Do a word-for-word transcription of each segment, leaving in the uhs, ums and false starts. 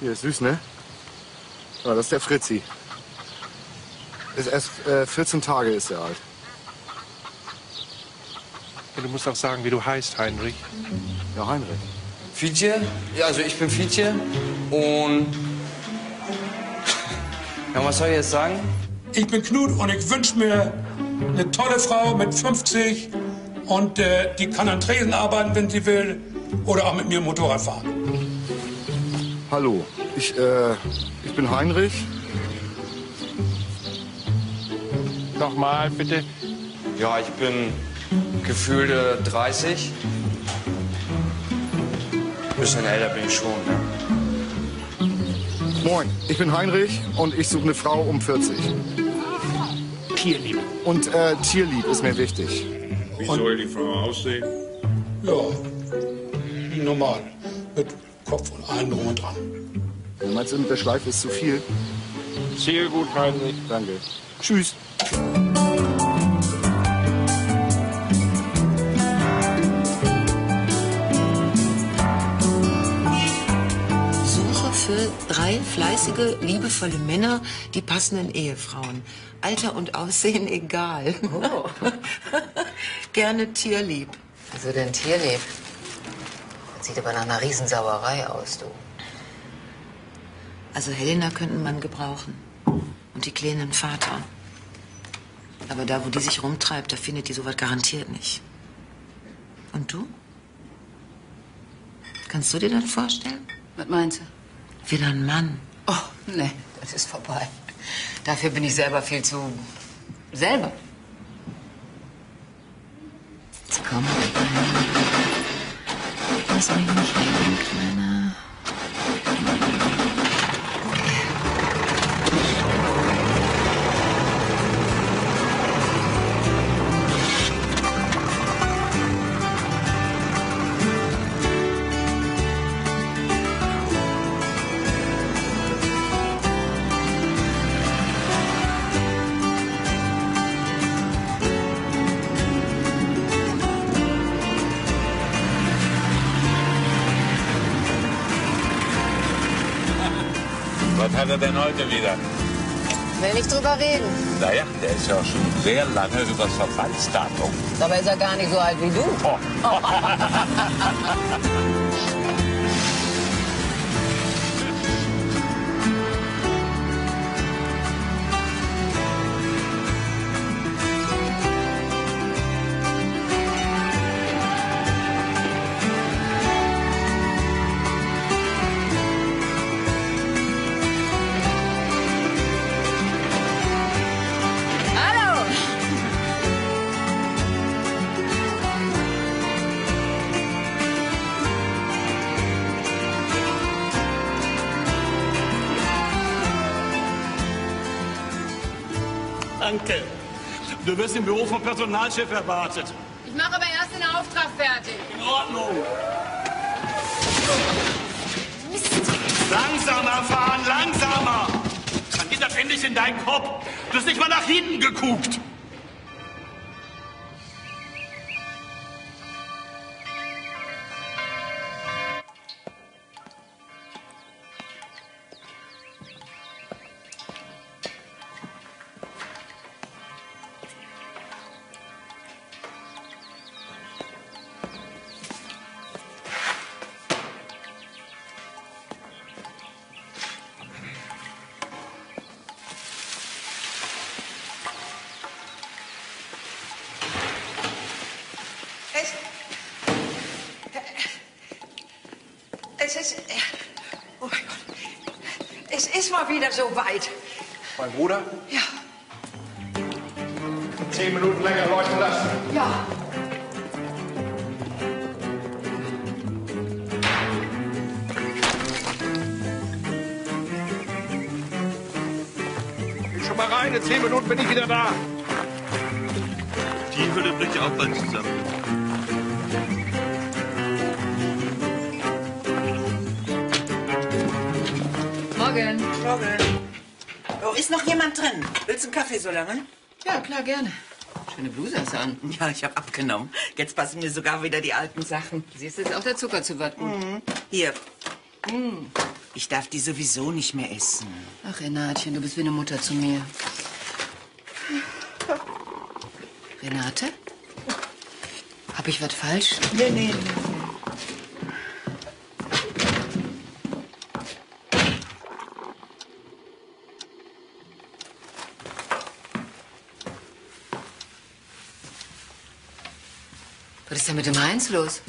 Hier ist süß, ne? Ja, das ist der Fritzi. Ist erst äh, vierzehn Tage ist er alt. Ja, du musst auch sagen, wie du heißt, Heinrich. Ja, Heinrich. Fietje? Ja, also ich bin Fietje und... Ja, was soll ich jetzt sagen? Ich bin Knut und ich wünsche mir eine tolle Frau mit fünfzig und äh, die kann an Tresen arbeiten, wenn sie will, oder auch mit mir Motorrad fahren. Hallo, ich, äh, ich bin Heinrich. Nochmal, bitte. Ja, ich bin gefühlte dreißig. Ein bisschen älter bin ich schon, ne? Moin, ich bin Heinrich und ich suche eine Frau um vierzig. Tierlieb. Und äh, Tierlieb ist mir wichtig. Wie soll die Frau aussehen? Ja, normal. Mit Kopf und allem drum und dran. Meinst du, mit der Schleife ist zu viel? Sehr gut, Heinrich. Danke. Tschüss. Suche für drei fleißige, liebevolle Männer, die passenden Ehefrauen. Alter und Aussehen egal. Oh. Gerne tierlieb. Wieso denn tierlieb? Das sieht aber nach einer Riesensauerei aus, du. Also Helena könnte einen Mann gebrauchen. Und die Kleine einen Vater. Aber da, wo die sich rumtreibt, da findet die sowas garantiert nicht. Und du? Kannst du dir das vorstellen? Was meinst du? Wieder ein Mann. Oh, nee, das ist vorbei. Dafür bin ich selber viel zu... selber. Jetzt komm, lass mich nicht hängen, Kleiner. Was hat er denn heute wieder? Will nicht drüber reden. Naja, der ist ja auch schon sehr lange über das Verfallsdatum. Dabei ist er gar nicht so alt wie du. Oh. Hallo! Danke. Du wirst im Büro vom Personalchef erwartet. Ich mache aber erst den Auftrag fertig. In Ordnung. Langsamer fahren, langsamer. Dann geht das endlich in deinen Kopf. Du hast nicht mal nach hinten geguckt. Es ist... Oh mein Gott. Es ist mal wieder so weit. Mein Bruder? Ja. Zehn Minuten länger leuchten lassen. Ja. Geh schon mal rein, in zehn Minuten bin ich wieder da. Die Hülle bricht ja auch bald zusammen. Morgen. Morgen. Oh, ist noch jemand drin? Willst du einen Kaffee so lange? Ja, klar, gerne. Schöne Bluse hast du an. Ja, ich habe abgenommen. Jetzt passen mir sogar wieder die alten Sachen. Siehst du, ist auch der Zucker zu was gut. Mhm. Hier. Mm. Ich darf die sowieso nicht mehr essen. Ach, Renatchen, du bist wie eine Mutter zu mir. Renate? Hab ich was falsch? Nee, nee, nee. Was ist denn mit dem Heinz los?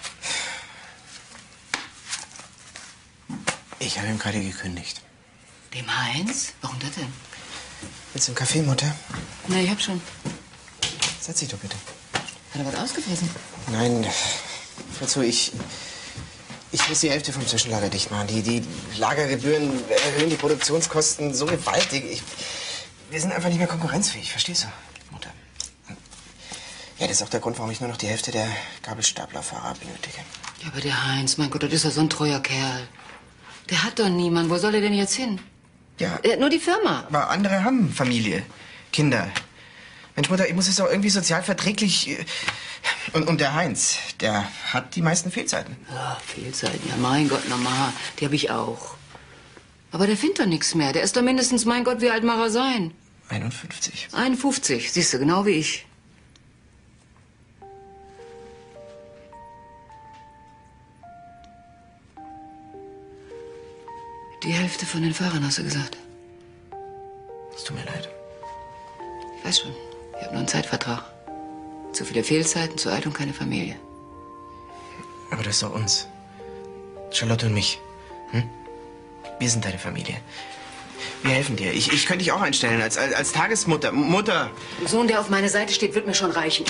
Ich habe ihm gerade gekündigt. Dem Heinz? Warum das denn? Willst du einen Kaffee, Mutter? Na, ich hab schon. Setz dich doch bitte. Hat er was ausgefressen? Nein, dazu ich... Ich muss die Hälfte vom Zwischenlager dicht machen. Die, die Lagergebühren erhöhen die Produktionskosten so gewaltig. Ich, wir sind einfach nicht mehr konkurrenzfähig, verstehst du, Mutter? Ja, das ist auch der Grund, warum ich nur noch die Hälfte der Gabelstaplerfahrer benötige. Ja, aber der Heinz, mein Gott, das ist ja so ein treuer Kerl. Der hat doch niemanden. Wo soll er denn jetzt hin? Ja. Er hat nur die Firma. Aber andere haben Familie, Kinder. Mensch, Mutter, ich muss es auch irgendwie sozial verträglich... äh, Und, und der Heinz, der hat die meisten Fehlzeiten. Ja, Fehlzeiten, ja, mein Gott, normal. Die habe ich auch. Aber der findet doch nichts mehr. Der ist doch mindestens, mein Gott, wie alt mag er sein? einundfünfzig. einundfünfzig, siehst du, genau wie ich. Die Hälfte von den Fahrern, hast du gesagt? Es tut mir leid. Ich weiß schon, ich habe nur einen Zeitvertrag. Zu viele Fehlzeiten, zu alt und keine Familie. Aber das ist doch uns. Charlotte und mich. Hm? Wir sind deine Familie. Wir helfen dir. Ich, ich könnte dich auch einstellen als, als, als Tagesmutter. Mutter. Ein Sohn, der auf meiner Seite steht, wird mir schon reichen.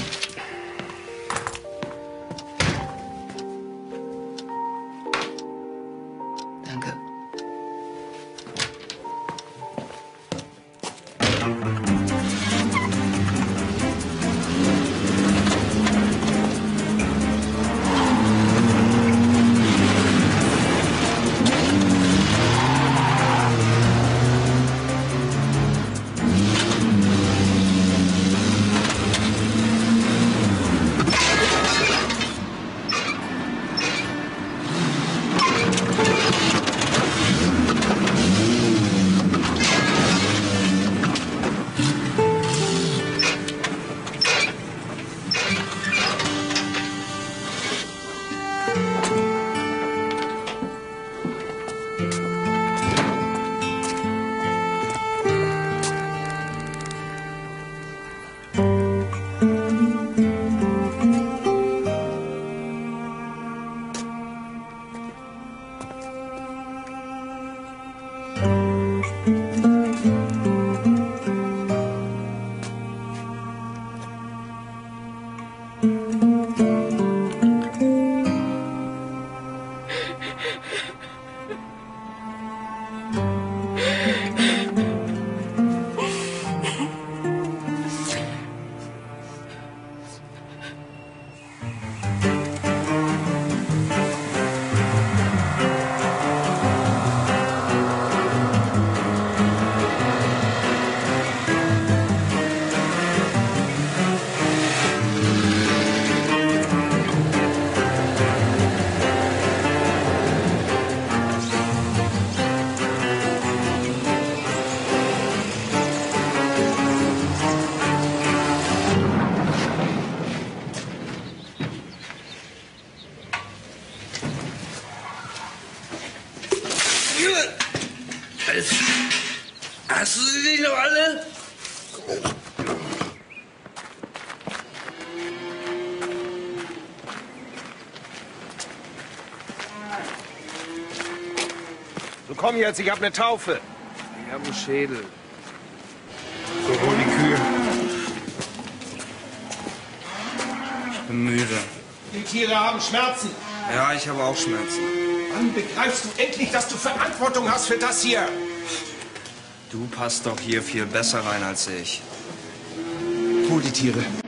Danke. Hast du sie nicht noch alle? So komm jetzt, ich hab eine Taufe. Ich hab einen Schädel. So, hol die Kühe. Ich bin müde. Die Tiere haben Schmerzen. Ja, ich habe auch Schmerzen. Wann begreifst du endlich, dass du Verantwortung hast für das hier? Du passt doch hier viel besser rein als ich. Hol die Tiere.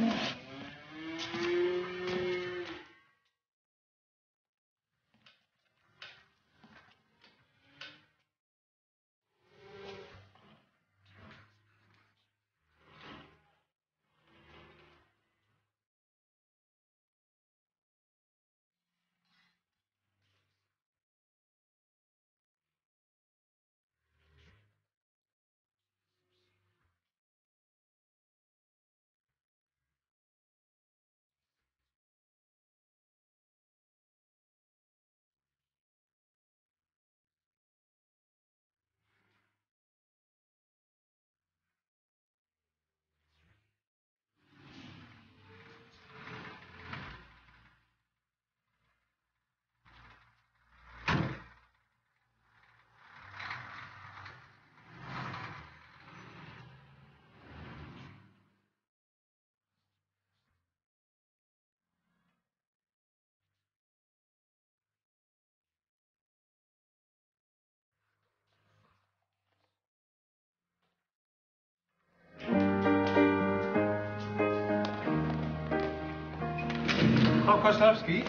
Frau Koslowski?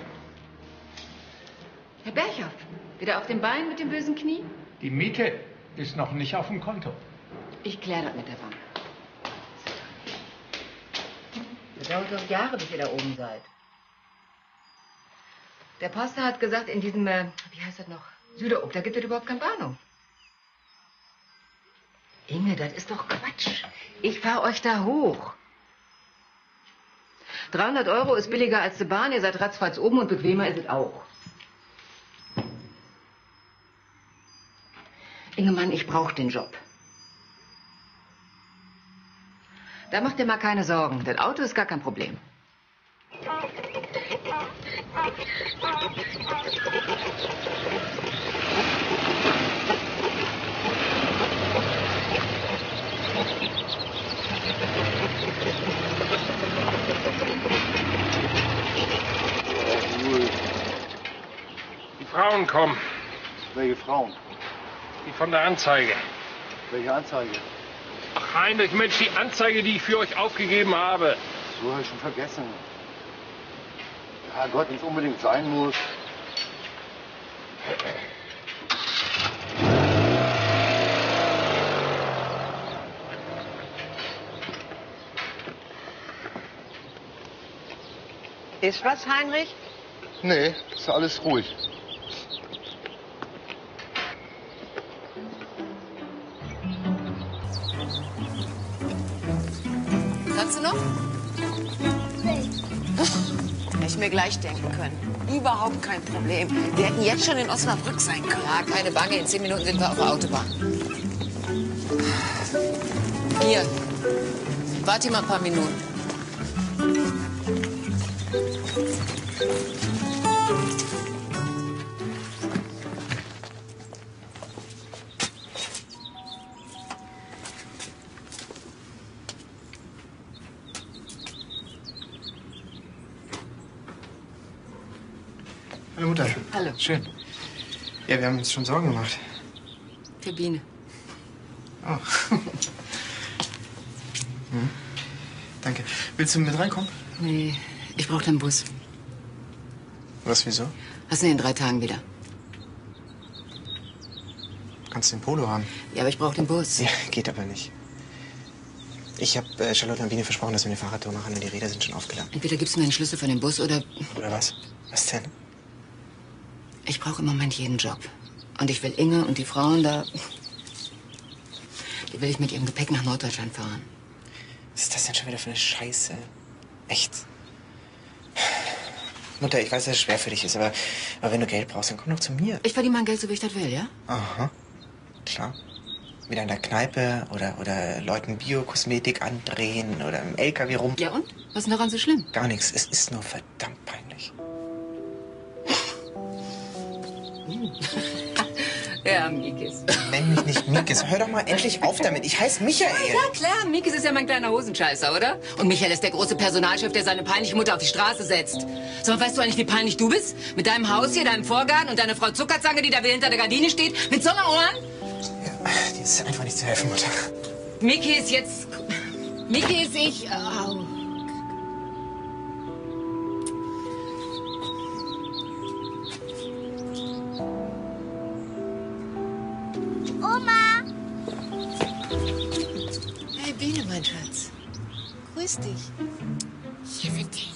Herr Berghoff, wieder auf dem Bein mit dem bösen Knie? Die Miete ist noch nicht auf dem Konto. Ich kläre das mit der Bank. Das dauert doch Jahre, bis ihr da oben seid. Der Pastor hat gesagt, in diesem, äh, wie heißt das noch, Süderob, da gibt es überhaupt keinen Bahnhof. Inge, das ist doch Quatsch. Ich fahr euch da hoch. dreihundert Euro ist billiger als die Bahn, ihr seid ratzfatz oben und bequemer ist es auch. Ingemann, ich brauche den Job. Da macht ihr mal keine Sorgen. Das Auto ist gar kein Problem. Die Frauen kommen. Welche Frauen? Die von der Anzeige. Welche Anzeige? Ach, Heinrich, Mensch, die Anzeige, die ich für euch aufgegeben habe. So habe ich schon vergessen. Ja Gott, wenn es unbedingt sein muss. Ist was, Heinrich? Nee, ist alles ruhig. Kannst du noch? Hätte ich mir gleich denken können. Überhaupt kein Problem. Wir hätten jetzt schon in Osnabrück sein können. Ja, keine Bange, in zehn Minuten sind wir auf der Autobahn. Hier, warte mal ein paar Minuten. Hallo Mutter. Hallo. Schön. Ja, wir haben uns schon Sorgen gemacht. Für Biene. Oh. hm. Danke. Willst du mit reinkommen? Nee, ich brauche den Bus. Was, wieso? Hast du ihn in drei Tagen wieder? Kannst du den Polo haben? Ja, aber ich brauche den Bus. Ja, geht aber nicht. Ich habe äh, Charlotte und Biene versprochen, dass wir eine Fahrradtour machen und die Räder sind schon aufgeladen. Entweder gibst du mir den Schlüssel von dem Bus oder... Oder was? Was denn? Ich brauche im Moment jeden Job. Und ich will Inge und die Frauen da... Die will ich mit ihrem Gepäck nach Norddeutschland fahren. Was ist das denn schon wieder für eine Scheiße? Echt? Mutter, ich weiß, dass es schwer für dich ist, aber, aber wenn du Geld brauchst, dann komm doch zu mir. Ich verdiene mein Geld so, wie ich das will, ja? Aha, klar. Wieder in der Kneipe oder, oder Leuten Biokosmetik andrehen oder im L K W rum. Ja und? Was ist denn daran so schlimm? Gar nichts. Es ist nur verdammt peinlich. Ja, Mikis. Nenn mich nicht Mikis. Hör doch mal endlich auf damit. Ich heiße Michael. Ja, klar. Mikis ist ja mein kleiner Hosenscheißer, oder? Und Michael ist der große Personalchef, der seine peinliche Mutter auf die Straße setzt. Sag mal, weißt du eigentlich, wie peinlich du bist? Mit deinem Haus hier, deinem Vorgarten und deiner Frau Zuckerzange, die da wieder hinter der Gardine steht, mit Sommerohren? Ja, die ist einfach nicht zu helfen, Mutter. Mikis, jetzt... Mikis, ich... Au. Oma! Hey, Biene, mein Schatz. Grüß dich. Hier sind ich.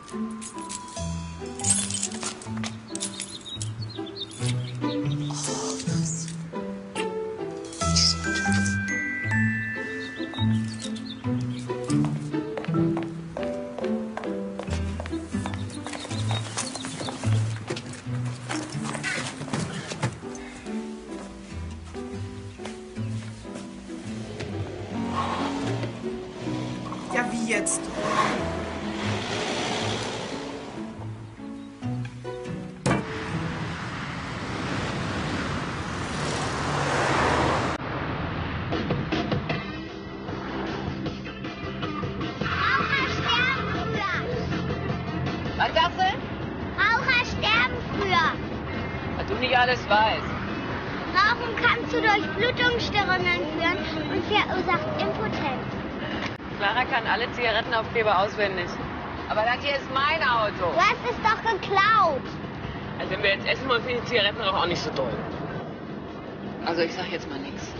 Ja, wie jetzt? Was sagst du? Raucher sterben früher. Was du nicht alles weißt. Rauchen kann zu Durchblutungsstörungen führen und verursacht Impotenz. Clara kann alle Zigarettenaufkleber auswendig. Aber das hier ist mein Auto. Du hast es doch geklaut. Also wenn wir jetzt essen wollen, finde ich Zigaretten auch nicht so toll. Also ich sag jetzt mal nichts.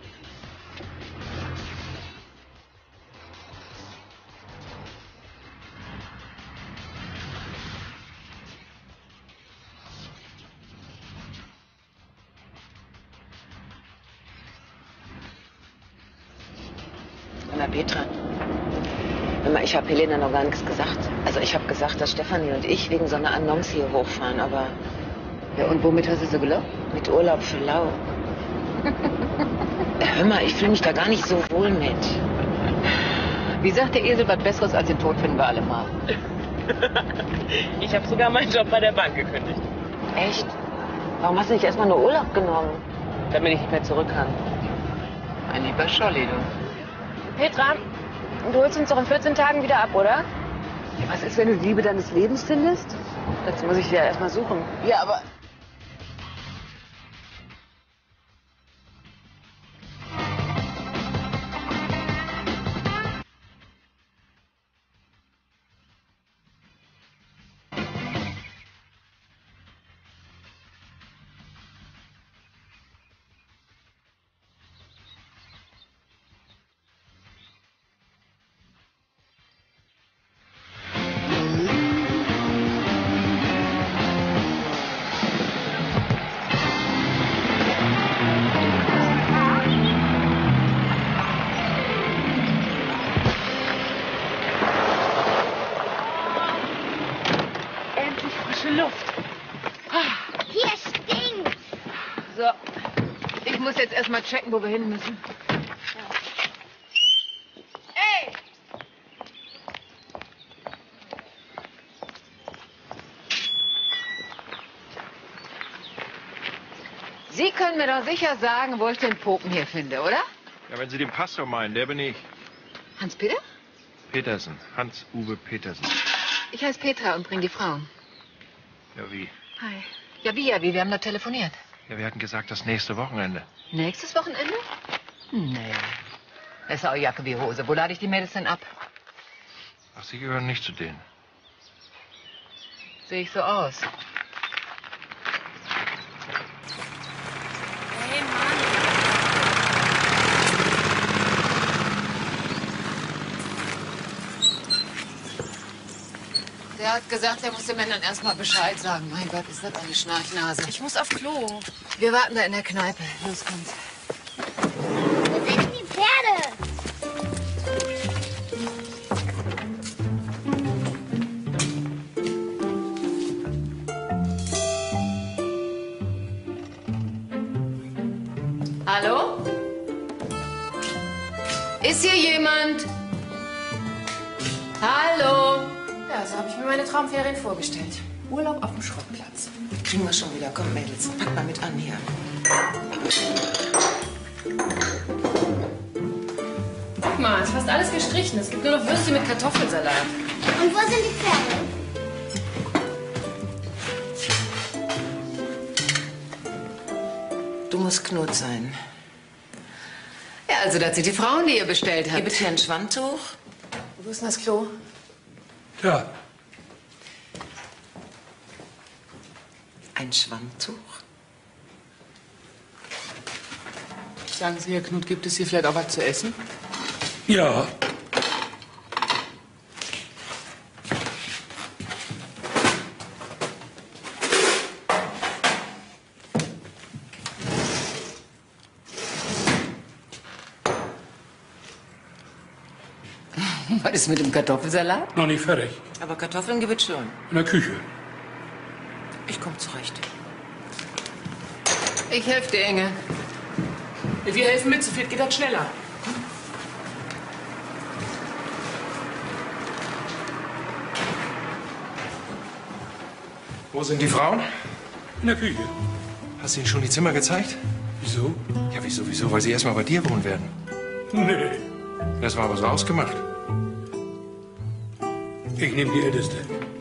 Na Petra, hör mal, ich habe Helena noch gar nichts gesagt. Also ich habe gesagt, dass Stefanie und ich wegen so einer Annonce hier hochfahren, aber... Ja, und womit hast du so gelockt? Mit Urlaub für Lau. Hör mal, ich fühle mich da gar nicht so wohl mit. Wie sagt der Esel, was Besseres als den Tod finden wir alle mal. Ich habe sogar meinen Job bei der Bank gekündigt. Echt? Warum hast du nicht erstmal nur Urlaub genommen? Damit ich nicht mehr zurück kann. Mein lieber Scholli, du. Petra, du holst uns doch in vierzehn Tagen wieder ab, oder? Ja, was ist, wenn du die Liebe deines Lebens findest? Dazu muss ich sie ja erstmal suchen. Ja, aber... Luft. Hier stinkt. So, ich muss jetzt erst mal checken, wo wir hin müssen. Ey! Sie können mir doch sicher sagen, wo ich den Popen hier finde, oder? Ja, wenn Sie den Pastor meinen, der bin ich. Hans-Peter? Petersen. Hans-Uwe Petersen. Ich heiße Petra und bringe die Frauen. Ja, wie? Hi. Ja, wie, ja, wie? Wir haben doch telefoniert. Ja, wir hatten gesagt, das nächste Wochenende. Nächstes Wochenende? Nee. Das ist auch Jacke wie Hose. Wo lade ich die Mädels denn ab? Ach, Sie gehören nicht zu denen. Sehe ich so aus. Hey, Mann. Der hat gesagt, er muss den Männern erst mal Bescheid sagen. Mein Gott, ist das eine Schnarchnase. Ich muss auf Klo. Wir warten da in der Kneipe. Los, kommt. Wo sind die Pferde? Hallo? Ist hier jemand? Hallo? Ja, so habe ich mir meine Traumferien vorgestellt. Urlaub auf dem Schrottplatz. Kriegen wir schon wieder. Komm, Mädels, pack mal mit an hier. Guck mal, es ist fast alles gestrichen. Es gibt nur noch Würstchen mit Kartoffelsalat. Und wo sind die Pferde? Du musst Knut sein. Ja, also das sind die Frauen, die ihr bestellt habt. Gib bitte hier ein Schwammtuch. Wo ist denn das Klo? Ja. Ein Schwammtuch? Sagen Sie, Herr Knut, gibt es hier vielleicht auch was zu essen? Ja. Was ist mit dem Kartoffelsalat? Noch nicht fertig. Aber Kartoffeln gibt es schon. In der Küche. Ich komme zurecht. Ich helfe dir, Inge. Wir helfen mit, zu viert geht das schneller. Wo sind die Frauen? In der Küche. Hast du ihnen schon die Zimmer gezeigt? Wieso? Ja, wieso, wieso? Weil sie erst mal bei dir wohnen werden. Nee. Das war aber so ausgemacht. Ich nehme die Älteste.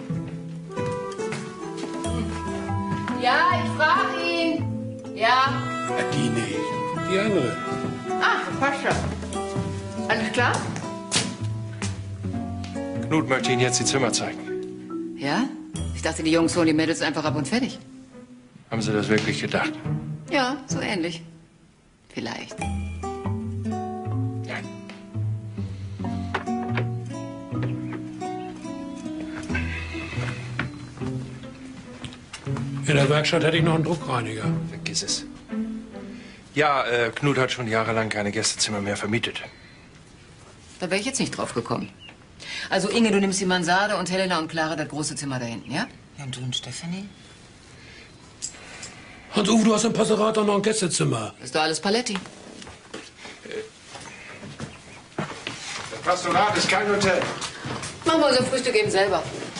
Ja, ich frage ihn. Ja. Ja, die nicht. Die andere. Ah, passt schon. Alles klar? Knut möchte Ihnen jetzt die Zimmer zeigen. Ja? Ich dachte, die Jungs holen die Mädels einfach ab und fertig. Haben Sie das wirklich gedacht? Ja, so ähnlich. Vielleicht. Nein. In der Werkstatt hätte ich noch einen Druckreiniger. Vergiss es. Ja, äh, Knut hat schon jahrelang keine Gästezimmer mehr vermietet. Da wäre ich jetzt nicht drauf gekommen. Also Inge, du nimmst die Mansarde und Helena und Clara das große Zimmer da hinten, ja? Ja, und du und Stefanie? Hans-Uwe, du hast im Passerator noch ein Gästezimmer. Ist doch alles Paletti. Das Pastorat ist kein Hotel. Machen wir unser Frühstück eben selber.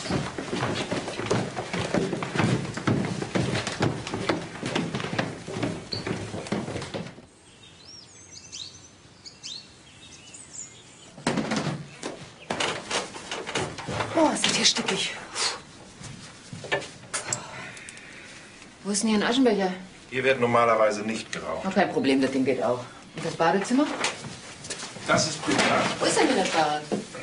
Oh, ist das hier stickig. Wo ist denn hier ein Aschenbecher? Hier wird normalerweise nicht geraucht. Oh, kein Problem, das Ding geht auch. Und das Badezimmer? Das ist privat. Wo ist denn hier der Fahrrad?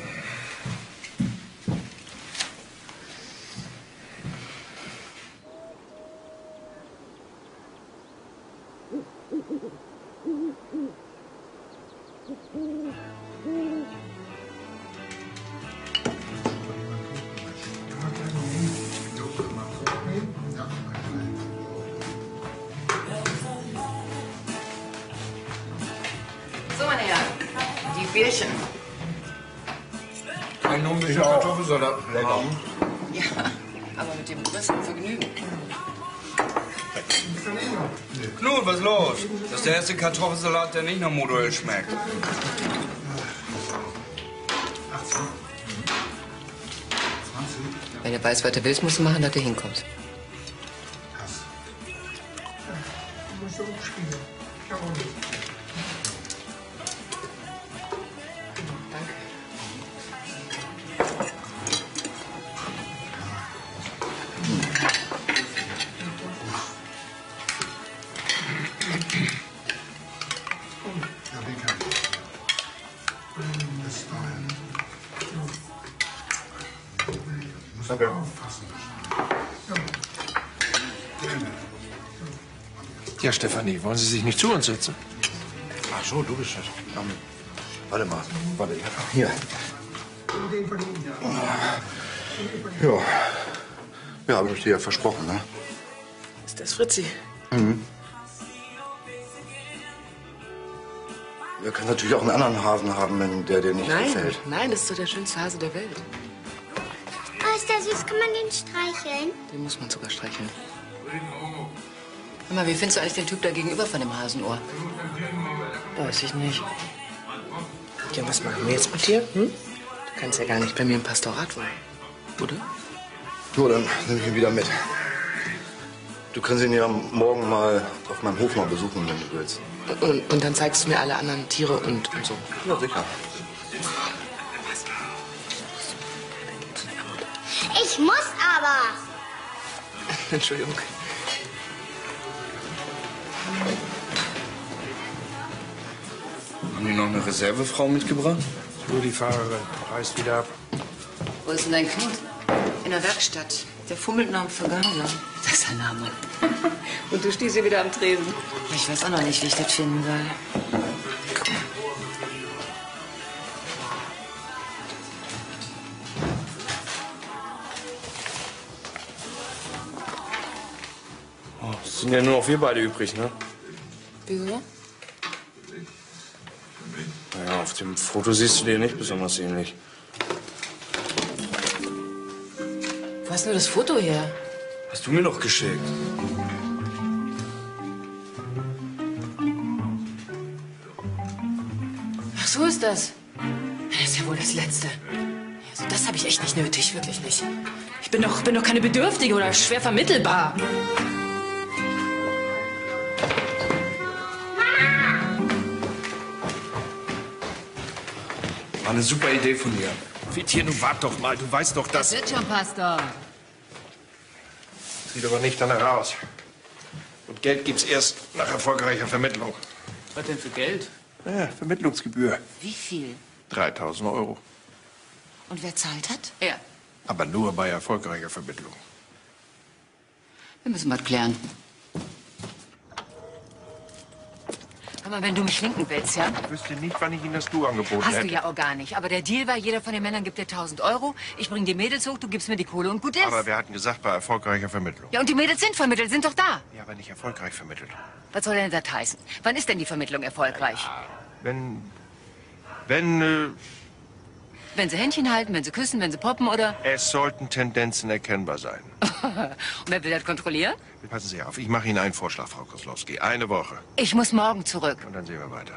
So, meine Herren, die Bierchen. Ein unbedingt Kartoffelsalat. Lecker. Ja, aber mit dem größten Vergnügen. Knut, was ist los? Das ist der erste Kartoffelsalat, der nicht nach Motoröl schmeckt. Wenn du weißt, was du willst, musst du machen, dass du hinkommst. Danke. Ja, Stefanie, wollen Sie sich nicht zu uns setzen? Ach so, du bist das. Um, warte mal. Warte, ja. Hier. Ja. Ja, habe ich dir ja versprochen, ne? Ist das Fritzi? Mhm. Du kannst natürlich auch einen anderen Hasen haben, wenn der dir nicht Nein, gefällt. nein, das ist doch der schönste Hase der Welt. Oh, ist der süß? Kann man den streicheln? Den muss man sogar streicheln. Hör mal, wie findest du eigentlich den Typ da gegenüber von dem Hasenohr? Weiß ich nicht. Ja, was machen wir jetzt mit dir? Hm? Du kannst ja gar nicht bei mir im Pastorat wohnen, oder? So, dann nehme ich ihn wieder mit. Du kannst ihn ja morgen mal auf meinem Hof mal besuchen, wenn du willst. Und, und dann zeigst du mir alle anderen Tiere und, und so. Ja, sicher. Ich muss aber. Entschuldigung. Haben die noch eine Reservefrau mitgebracht? Nur die Fahrerin. Reist wieder ab. Wo ist denn dein Knut? In der Werkstatt. Der fummelt noch am Vergaser. Das ist ein Name. Und du stehst hier wieder am Tresen. Ich weiß auch noch nicht, wie ich das finden soll. Oh, es sind ja nur noch wir beide übrig, ne? Wieso? Naja, auf dem Foto siehst du dir nicht besonders ähnlich. Wo hast du das Foto her? Hast du mir doch geschickt. Ach, so ist das. Das ist ja wohl das Letzte. Also das habe ich echt nicht nötig, wirklich nicht. Ich bin doch, bin doch keine Bedürftige oder schwer vermittelbar. War eine super Idee von dir. Fittchen, du wart doch mal. Du weißt doch, Das dass... wird schon, Pastor. Sieht aber nicht danach aus. Und Geld gibt's erst nach erfolgreicher Vermittlung. Was denn für Geld? Ja, Vermittlungsgebühr. Wie viel? dreitausend Euro. Und wer zahlt hat? Er. Aber nur bei erfolgreicher Vermittlung. Wir müssen was klären. Hör mal, wenn du mich schminken willst, ja? Ich wüsste nicht, wann ich Ihnen das Du angeboten Hast hätte. du ja auch gar nicht. Aber der Deal war, jeder von den Männern gibt dir tausend Euro. Ich bring die Mädels hoch, du gibst mir die Kohle und gut ist. Aber wir hatten gesagt, bei erfolgreicher Vermittlung. Ja, und die Mädels sind vermittelt, sind doch da. Ja, aber nicht erfolgreich vermittelt. Was soll denn das heißen? Wann ist denn die Vermittlung erfolgreich? Wenn... Wenn... Äh, wenn sie Händchen halten, wenn sie küssen, wenn sie poppen, oder? Es sollten Tendenzen erkennbar sein. Und wer will das kontrollieren? Passen Sie auf, ich mache Ihnen einen Vorschlag, Frau Koslowski. Eine Woche. Ich muss morgen zurück. Und dann sehen wir weiter.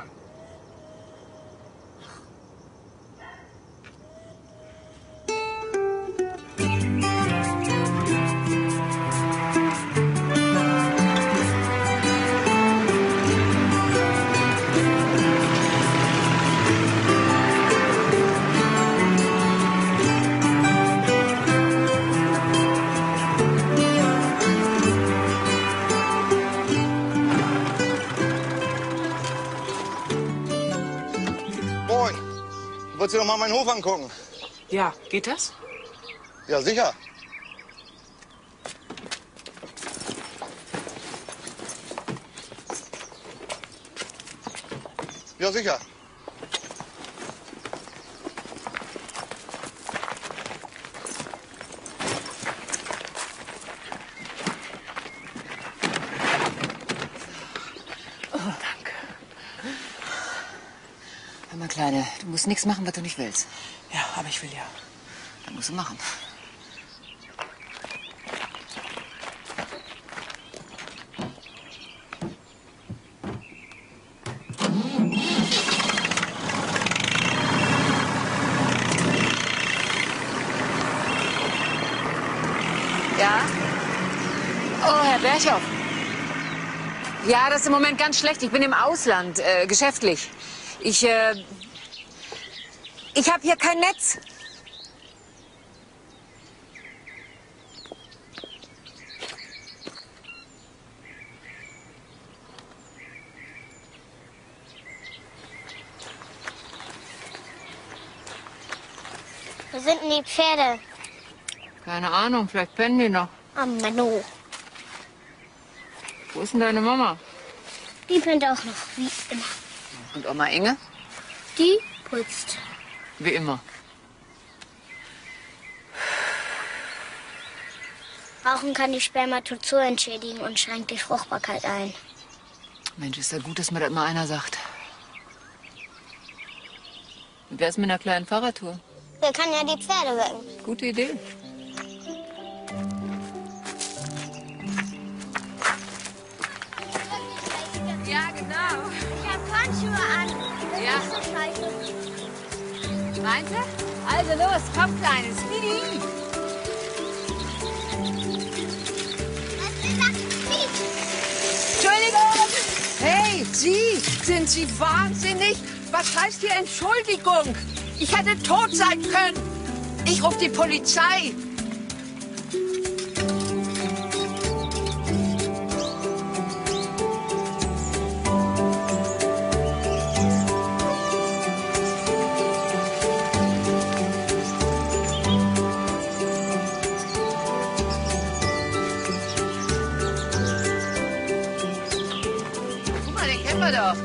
Wolltest du doch mal meinen Hof angucken? Ja, geht das? Ja, sicher. Ja, sicher. Hör mal, Kleine, du musst nichts machen, was du nicht willst. Ja, aber ich will ja. Dann musst du machen. Ja? Oh, Herr Berchow. Ja, das ist im Moment ganz schlecht. Ich bin im Ausland, äh, geschäftlich. Ich, äh, ich habe hier kein Netz. Wo sind denn die Pferde? Keine Ahnung, vielleicht pennen die noch. Oh, Manu. Wo ist denn deine Mama? Die pennt auch noch, wie immer. Und Oma Inge? Die putzt. Wie immer. Rauchen kann die Spermatozoa entschädigen und schränkt die Fruchtbarkeit ein. Mensch, ist ja gut, dass mir das mal einer sagt. Und wer ist mit einer kleinen Fahrradtour? Wer kann ja die Pferde wecken? Gute Idee. Ja, genau. Ich hab Turnschuhe an. Das Ja. ist so scheiße. Meinst du? Also los, komm, Kleines. Speedy. Entschuldigung! Hey, Sie! Sind Sie wahnsinnig? Was heißt hier Entschuldigung? Ich hätte tot sein können. Ich rufe die Polizei. Guck mal, den kennen wir doch.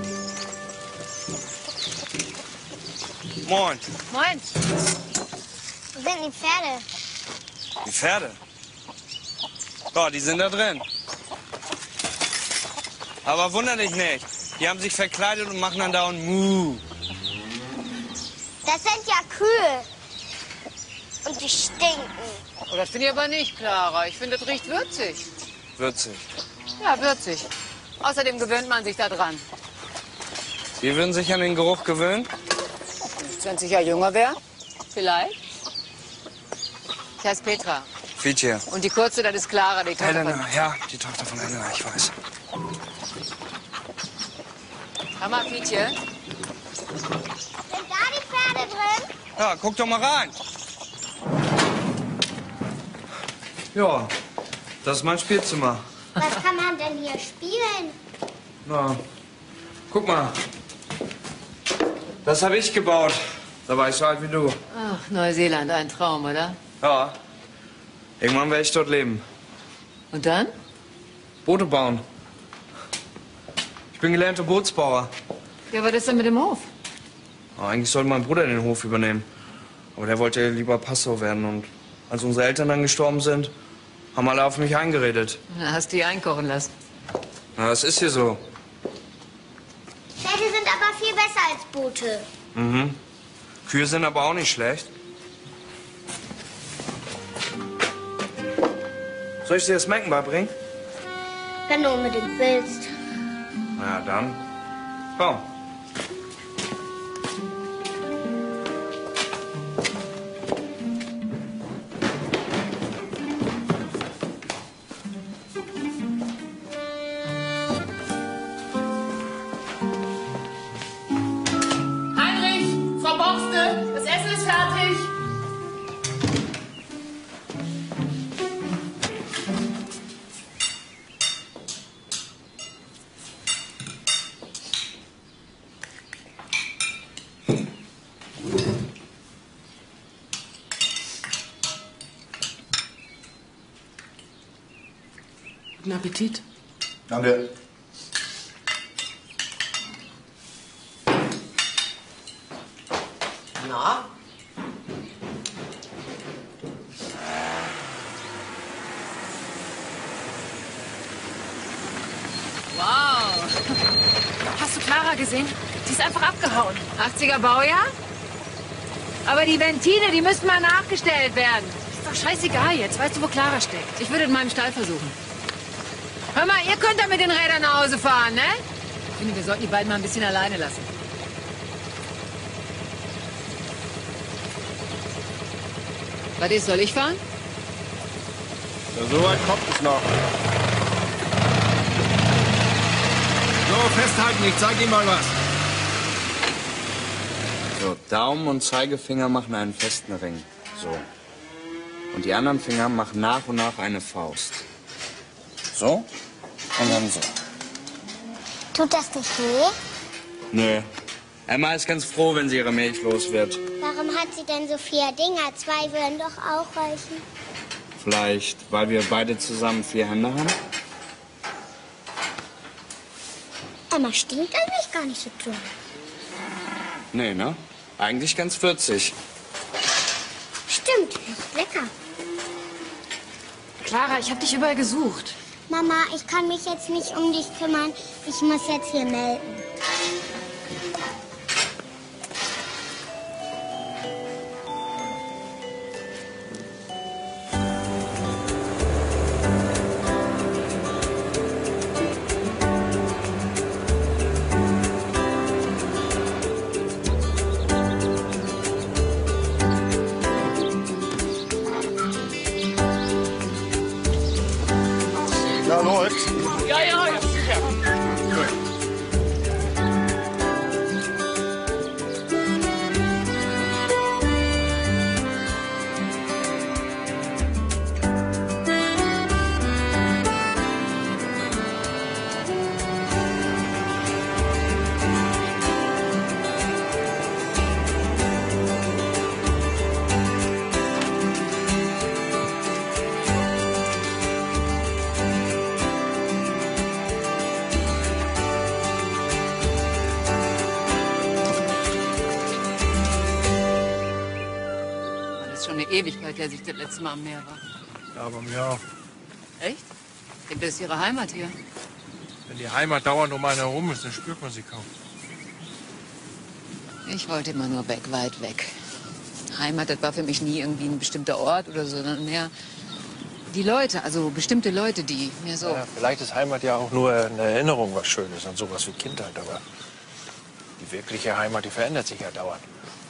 Moin. Moin. Wo sind die Pferde? Die Pferde? Ja, die sind da drin. Aber wunder dich nicht. Die haben sich verkleidet und machen dann dauernd Mu. Das sind ja Kühe. Und die stinken. Oh, das finde ich aber nicht, Clara. Ich finde, das riecht würzig. Würzig. Ja, würzig. Außerdem gewöhnt man sich da dran. Die würden sich an den Geruch gewöhnen? Wenn ich ja jünger wäre, vielleicht. Ich heiße Petra. Fietje. Und die kurze, das ist Clara, die Tochter Helena, von... ja, die Tochter von Helena, ich weiß. Hör mal, Fietje. Sind da die Pferde drin? Ja, guck doch mal rein. Ja, das ist mein Spielzimmer. Was kann man denn hier spielen? Na, guck mal. Das habe ich gebaut. Da war ich so alt wie du. Ach, Neuseeland, ein Traum, oder? Ja. Irgendwann werde ich dort leben. Und dann? Boote bauen. Ich bin gelernter Bootsbauer. Ja, was ist denn mit dem Hof? Aber eigentlich sollte mein Bruder den Hof übernehmen. Aber der wollte lieber Pastor werden. Und als unsere Eltern dann gestorben sind, haben alle auf mich eingeredet. Na, hast du die einkochen lassen. Na, das ist hier so. Pferde sind aber viel besser als Boote. Mhm. Kühe sind aber auch nicht schlecht. Soll ich dir das Mecken beibringen? Wenn du unbedingt willst. Na ja, dann. Komm. Heinrich, Frau Boxte, das Essen ist fertig. Guten Appetit. Danke. Na? Wow. Hast du Clara gesehen? Sie ist einfach abgehauen. achtziger Baujahr? Aber die Ventile, die müssten mal nachgestellt werden. Ist doch scheißegal jetzt. Weißt du, wo Clara steckt? Ich würde in meinem Stall versuchen. Hör mal, ihr könnt da mit den Rädern nach Hause fahren, ne? Ich finde, wir sollten die beiden mal ein bisschen alleine lassen. Was ist, soll ich fahren? Ja, so weit kommt es noch. So, festhalten, ich zeig ihm mal was. So, Daumen und Zeigefinger machen einen festen Ring. So. Und die anderen Finger machen nach und nach eine Faust. So. Und dann so. Tut das nicht weh? Nö. Emma ist ganz froh, wenn sie ihre Milch los wird. Warum hat sie denn so vier Dinger? Zwei würden doch auch reichen. Vielleicht, weil wir beide zusammen vier Hände haben? Emma stinkt eigentlich gar nicht so toll. Nee, ne? Eigentlich ganz vierzig. Stimmt, riecht lecker. Clara, ich habe dich überall gesucht. Mama, ich kann mich jetzt nicht um dich kümmern. Ich muss jetzt hier melden. Ja, läuft. Ja, ja, ja, sicher. Schon eine Ewigkeit, der sich das letzte Mal am Meer war. Ja, aber mir auch. Echt? Ich denke, das ist Ihre Heimat hier. Wenn die Heimat dauernd um einen herum ist, dann spürt man sie kaum. Ich wollte immer nur weg, weit weg. Heimat, das war für mich nie irgendwie ein bestimmter Ort oder so, sondern mehr die Leute, also bestimmte Leute, die mir so... Ja, vielleicht ist Heimat ja auch nur eine Erinnerung, was Schönes an sowas wie Kindheit, aber die wirkliche Heimat, die verändert sich ja dauernd.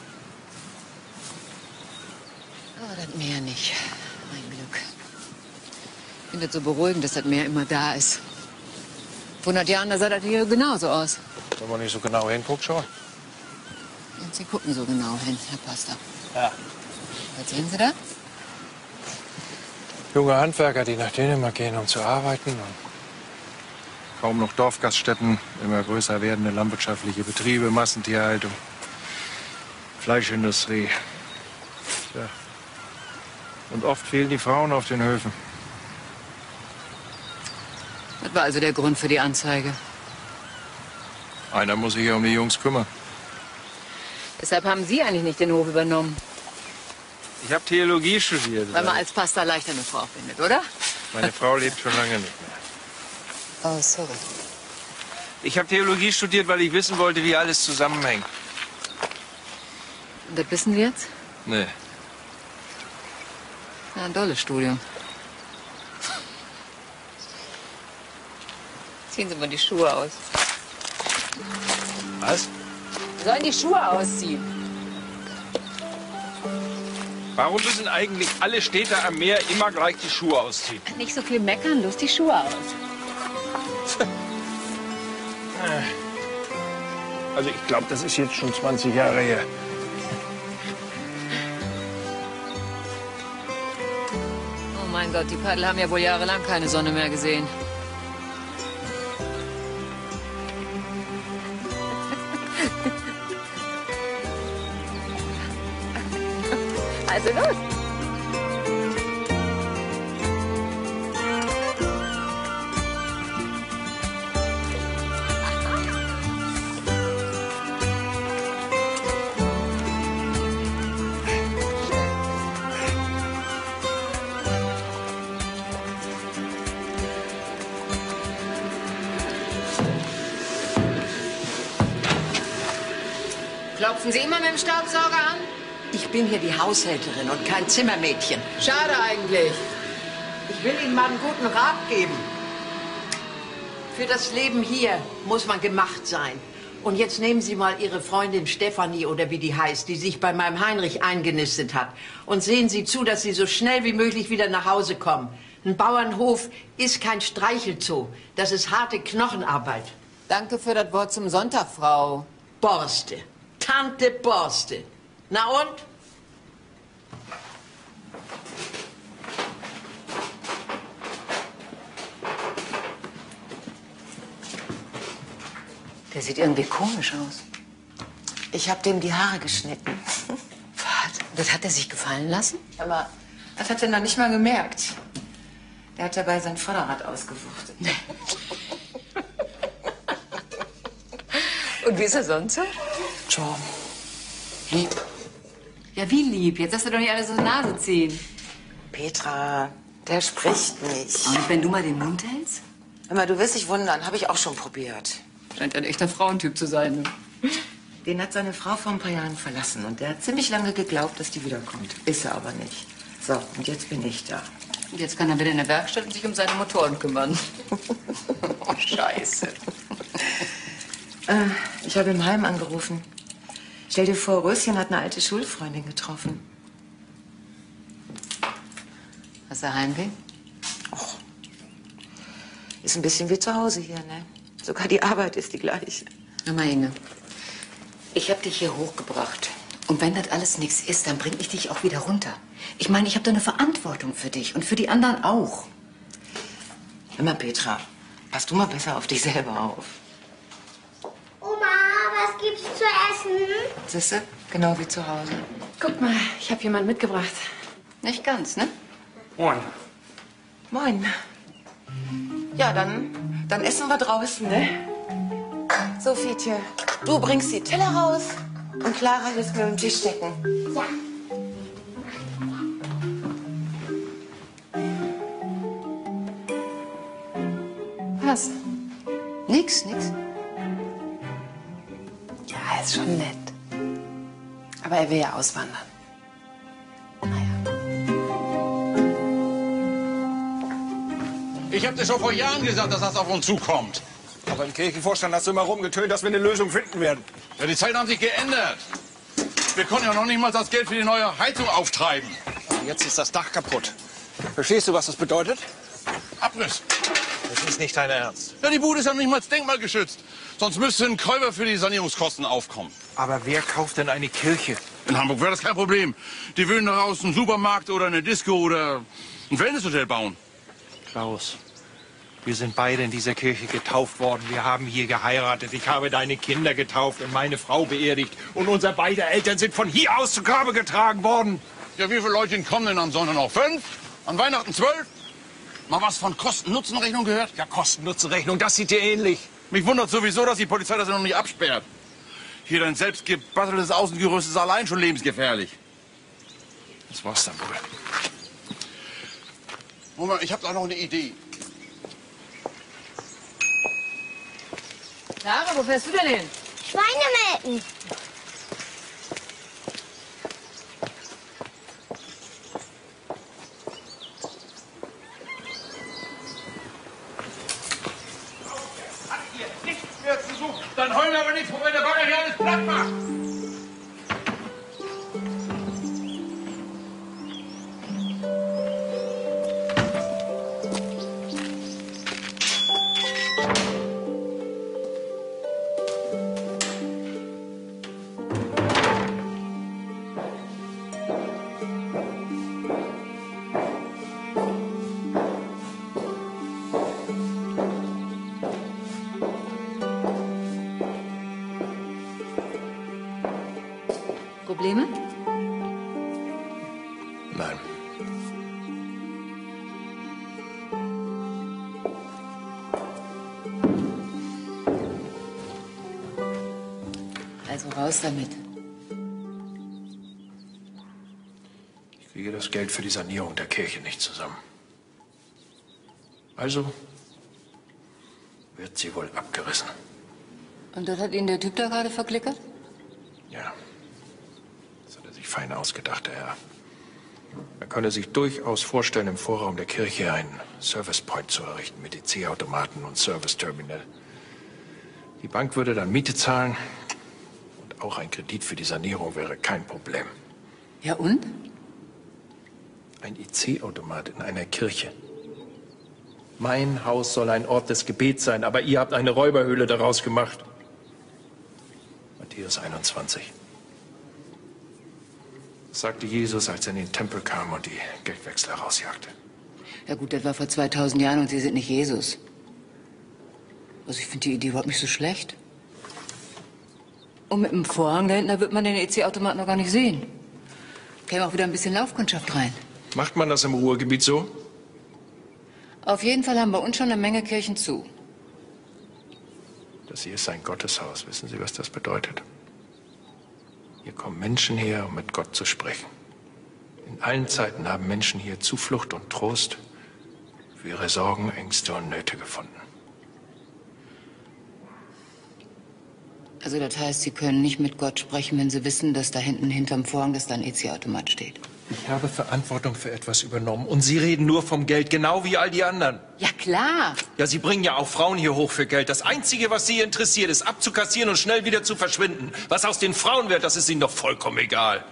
Oh, das Meer nicht. Mein Glück. Ich finde es so beruhigend, dass das Meer immer da ist. Vor hundert Jahren, da sah das hier genauso aus. Wenn man nicht so genau hinguckt, schon. Und Sie gucken so genau hin, Herr Pastor. Ja. Was sehen Sie da? Junge Handwerker, die nach Dänemark gehen, um zu arbeiten. Und kaum noch Dorfgaststätten, immer größer werdende landwirtschaftliche Betriebe, Massentierhaltung. Fleischindustrie. Ja. Und oft fehlen die Frauen auf den Höfen. Das war also der Grund für die Anzeige. Einer muss sich ja um die Jungs kümmern. Deshalb haben Sie eigentlich nicht den Hof übernommen. Ich habe Theologie studiert. Weil man als Pastor leichter eine Frau findet, oder? Meine Frau lebt schon lange nicht mehr. Oh, sorry. Ich habe Theologie studiert, weil ich wissen wollte, wie alles zusammenhängt. Und das wissen wir jetzt? Nee. Ja, ein tolles Studium. Ziehen Sie mal die Schuhe aus. Was? Sie sollen die Schuhe ausziehen. Warum müssen eigentlich alle Städter am Meer immer gleich die Schuhe ausziehen? Nicht so viel meckern, los die Schuhe aus. Also ich glaube, das ist jetzt schon zwanzig Jahre her. Oh mein Gott, die Paddel haben ja wohl jahrelang keine Sonne mehr gesehen. Also los. Klopfen Sie immer mit dem Staubsauger an? Ich bin hier die Haushälterin und kein Zimmermädchen. Schade eigentlich. Ich will Ihnen mal einen guten Rat geben. Für das Leben hier muss man gemacht sein. Und jetzt nehmen Sie mal Ihre Freundin Stefanie oder wie die heißt, die sich bei meinem Heinrich eingenistet hat. Und sehen Sie zu, dass Sie so schnell wie möglich wieder nach Hause kommen. Ein Bauernhof ist kein Streichelzoo. Das ist harte Knochenarbeit. Danke für das Wort zum Sonntag, Frau Borste. Tante Borste. Na und? Der sieht irgendwie komisch aus. Ich habe dem die Haare geschnitten. Was? Das hat er sich gefallen lassen? Aber das hat er noch nicht mal gemerkt. Der hat dabei sein Vorderrad ausgewuchtet. Und wie ist er sonst so? Tja, lieb. Ja, wie lieb? Jetzt hast du doch nicht alles aus der Nase ziehen. Petra, der spricht nicht. Und wenn du mal den Mund hältst? Immer, du wirst dich wundern, habe ich auch schon probiert. Scheint ein echter Frauentyp zu sein. Ne? Den hat seine Frau vor ein paar Jahren verlassen und der hat ziemlich lange geglaubt, dass die wiederkommt. Ist er aber nicht. So, und jetzt bin ich da. Und jetzt kann er wieder in der Werkstatt und sich um seine Motoren kümmern. Oh, Scheiße. äh, ich habe im Heim angerufen. Stell dir vor, Röschen hat eine alte Schulfreundin getroffen. Hast du Heimweh? Och, ist ein bisschen wie zu Hause hier, ne? Sogar die Arbeit ist die gleiche. Hör mal, Inge. Ich habe dich hier hochgebracht. Und wenn das alles nichts ist, dann bring ich dich auch wieder runter. Ich meine, ich habe da eine Verantwortung für dich und für die anderen auch. Hör mal, Petra, pass du mal besser auf dich selber auf. Oma, was gibt's zu essen? Siehste, genau wie zu Hause. Guck mal, ich habe jemanden mitgebracht. Nicht ganz, ne? Moin. Moin. Ja, dann, dann essen wir draußen, ne? So, Fietje, du bringst die Teller raus und Clara hilft mir mit dem Tisch decken. Ja. Was? Nix, nix. Ja, er ist schon nett. Aber er will ja auswandern. Ich hab dir schon vor Jahren gesagt, dass das auf uns zukommt. Aber im Kirchenvorstand hast du immer rumgetönt, dass wir eine Lösung finden werden. Ja, die Zeiten haben sich geändert. Wir konnten ja noch nicht mal das Geld für die neue Heizung auftreiben. Jetzt ist das Dach kaputt. Verstehst du, was das bedeutet? Abriss. Das ist nicht dein Ernst. Ja, die Bude ist ja nicht mal als Denkmal geschützt. Sonst müsste ein Käufer für die Sanierungskosten aufkommen. Aber wer kauft denn eine Kirche? In Hamburg wäre das kein Problem. Die würden daraus einen Supermarkt oder eine Disco oder ein Wellnesshotel bauen. Klaus, Wir sind beide in dieser Kirche getauft worden. Wir haben hier geheiratet. Ich habe deine Kinder getauft und meine Frau beerdigt. Und unsere beiden Eltern sind von hier aus zu Grabe getragen worden. Ja, wie viele Leute kommen denn am Sonntag noch? Fünf? An Weihnachten zwölf? Mal was von Kosten-Nutzen-Rechnung gehört? Ja, Kosten-Nutzen-Rechnung, das sieht dir ähnlich. Mich wundert sowieso, dass die Polizei das noch nicht absperrt. Hier dein selbst gebasteltes Außengerüst ist allein schon lebensgefährlich. Das war's dann wohl. Moment, ich habe da noch eine Idee. Clara, wo fährst du denn hin? Schweine melken. Dann heulen wir aber nichts, wobei der Bagger hier alles platt macht. Probleme? Nein. Also raus damit. Ich kriege das Geld für die Sanierung der Kirche nicht zusammen. Also wird sie wohl abgerissen. Und das hat Ihnen der Typ da gerade verklickert? Ja. Das hat er sich fein ausgedacht, der Herr. Er könne sich durchaus vorstellen, im Vorraum der Kirche einen Service Point zu errichten mit E C-Automaten und Service Terminal. Die Bank würde dann Miete zahlen und auch ein Kredit für die Sanierung wäre kein Problem. Ja und? Ein E C-Automat in einer Kirche. Mein Haus soll ein Ort des Gebets sein, aber ihr habt eine Räuberhöhle daraus gemacht. Matthäus einundzwanzig. Das sagte Jesus, als er in den Tempel kam und die Geldwechsler rausjagte. Ja gut, das war vor zweitausend Jahren und Sie sind nicht Jesus. Also ich finde die Idee überhaupt nicht so schlecht. Und mit dem Vorhang da hinten, da wird man den E C-Automat noch gar nicht sehen. Käme auch wieder ein bisschen Laufkundschaft rein. Macht man das im Ruhrgebiet so? Auf jeden Fall haben bei uns schon eine Menge Kirchen zu. Das hier ist ein Gotteshaus. Wissen Sie, was das bedeutet? Hier kommen Menschen her, um mit Gott zu sprechen. In allen Zeiten haben Menschen hier Zuflucht und Trost für ihre Sorgen, Ängste und Nöte gefunden. Also das heißt, Sie können nicht mit Gott sprechen, wenn Sie wissen, dass da hinten hinterm Vorhang, dass da ein E C-Automat steht. Ich habe Verantwortung für etwas übernommen und Sie reden nur vom Geld, genau wie all die anderen. Ja, klar. Ja, Sie bringen ja auch Frauen hier hoch für Geld. Das Einzige, was Sie interessiert, ist abzukassieren und schnell wieder zu verschwinden. Was aus den Frauen wird, das ist Ihnen doch vollkommen egal.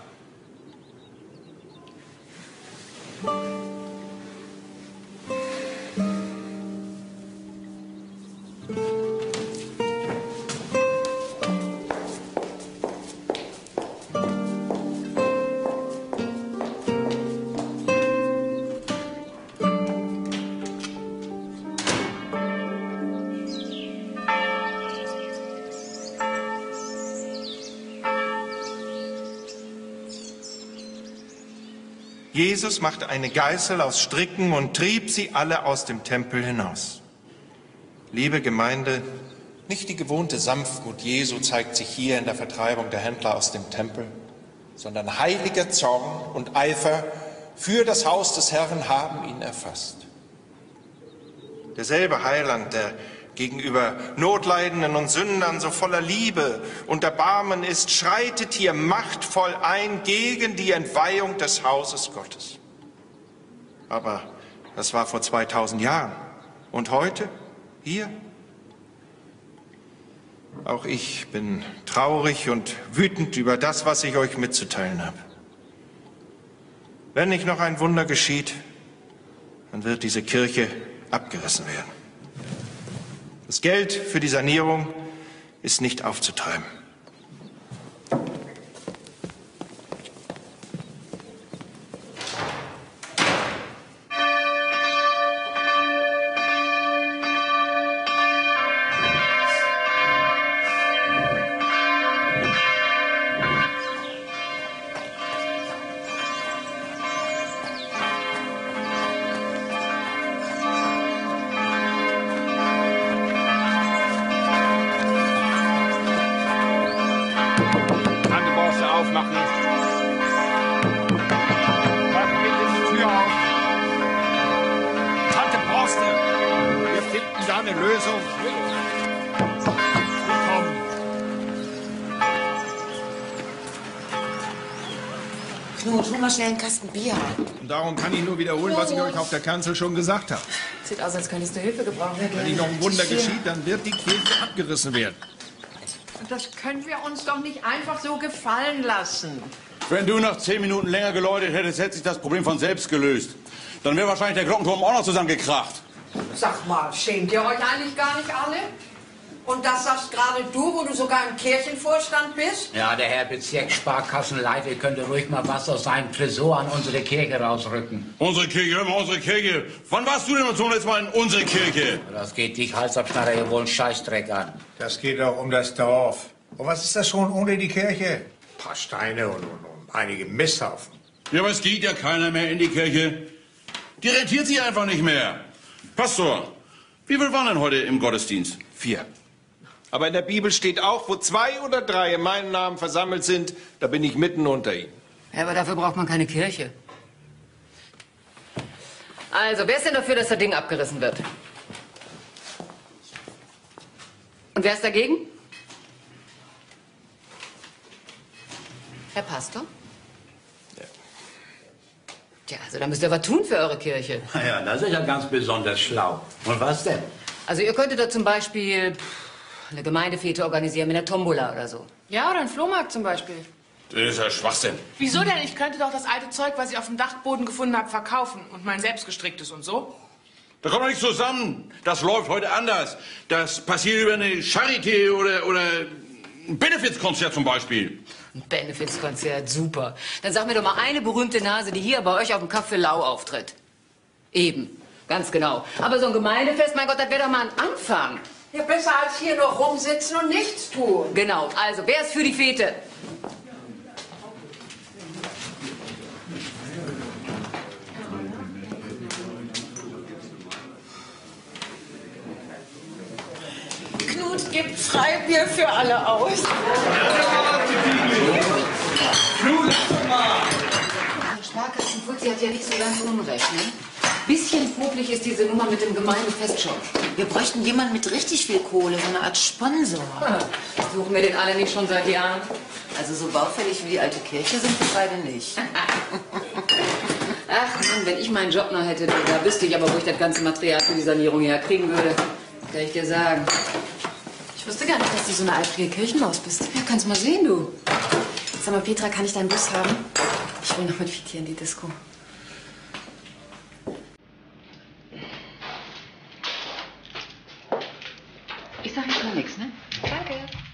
Jesus machte eine Geißel aus Stricken und trieb sie alle aus dem Tempel hinaus. Liebe Gemeinde, nicht die gewohnte Sanftmut Jesu zeigt sich hier in der Vertreibung der Händler aus dem Tempel, sondern heiliger Zorn und Eifer für das Haus des Herrn haben ihn erfasst. Derselbe Heiland, der gegenüber Notleidenden und Sündern so voller Liebe und Erbarmen ist, schreitet hier machtvoll ein gegen die Entweihung des Hauses Gottes. Aber das war vor zweitausend Jahren. Und heute? Hier? Auch ich bin traurig und wütend über das, was ich euch mitzuteilen habe. Wenn nicht noch ein Wunder geschieht, dann wird diese Kirche abgerissen werden. Das Geld für die Sanierung ist nicht aufzutreiben. aufmachen. Mach bitte die Tür auf. Tante Borste, wir finden da eine Lösung. Willkommen. Knut, hol mal schnell einen Kasten Bier. Und darum kann ich nur wiederholen, was ich euch auf der Kanzel schon gesagt habe. Sieht aus, als könntest du Hilfe gebrauchen. Wenn nicht noch ein Wunder geschieht, dann wird die Kirche abgerissen werden. Das können wir uns doch nicht einfach so gefallen lassen. Wenn du nach zehn Minuten länger geläutet hättest, hätte sich das Problem von selbst gelöst. Dann wäre wahrscheinlich der Glockenturm auch noch zusammengekracht. Sag mal, schämt ihr euch eigentlich gar nicht alle? Und das sagst gerade du, wo du sogar im Kirchenvorstand bist? Ja, der Herr Bezirkssparkassenleiter könnte ruhig mal was aus seinem Tresor an unsere Kirche rausrücken. Unsere Kirche, hör mal, unsere Kirche. Wann warst du denn zum letzten Mal in unsere Kirche? Das geht dich Halsabschneider hier wohl einen Scheißdreck an. Das geht auch um das Dorf. Und was ist das schon ohne die Kirche? Ein paar Steine und, und, und einige Misthaufen. Ja, aber es geht ja keiner mehr in die Kirche. Die rentiert sich einfach nicht mehr. Pastor, wie viel waren denn heute im Gottesdienst? Vier. Aber in der Bibel steht auch, wo zwei oder drei in meinem Namen versammelt sind, da bin ich mitten unter ihnen. Ja, aber dafür braucht man keine Kirche. Also, wer ist denn dafür, dass das Ding abgerissen wird? Und wer ist dagegen? Herr Pastor? Ja. Tja, also da müsst ihr was tun für eure Kirche. Na ja, das ist ja ganz besonders schlau. Und was denn? Also ihr könntet da zum Beispiel eine Gemeindefete organisieren mit einer Tombola oder so. Ja, oder ein Flohmarkt zum Beispiel. Das ist ja Schwachsinn. Wieso denn? Ich könnte doch das alte Zeug, was ich auf dem Dachboden gefunden habe, verkaufen. Und mein selbstgestricktes und so. Da kommt doch nichts zusammen. Das läuft heute anders. Das passiert über eine Charité oder, oder ein Benefizkonzert zum Beispiel. Ein Benefizkonzert, super. Dann sag mir doch mal eine berühmte Nase, die hier bei euch auf dem Café Lau auftritt. Eben, ganz genau. Aber so ein Gemeindefest, mein Gott, das wäre doch mal ein Anfang. Ja, besser als hier nur rumsitzen und nichts tun. Genau, also wer ist für die Fete? Knut gibt Freibier für alle aus. Knut, lass doch mal! Sparkassenfuzzi hat ja nicht so ganz unrecht, ne? Bisschen popelig ist diese Nummer mit dem Gemeindefest schon. Wir bräuchten jemanden mit richtig viel Kohle, so eine Art Sponsor. Suchen wir den alle nicht schon seit Jahren? Also so baufällig wie die alte Kirche sind wir beide nicht. Ach Mann, wenn ich meinen Job noch hätte, da wüsste ich aber, wo ich das ganze Material für die Sanierung herkriegen würde. Kann ich dir sagen. Ich wusste gar nicht, dass du so eine eifrige Kirchenmaus bist. Ja, kannst mal sehen, du. Sag mal, Petra, kann ich deinen Bus haben? Ich will noch mit Fitti in die Disco. Ich sag jetzt mal nichts, ne? Danke.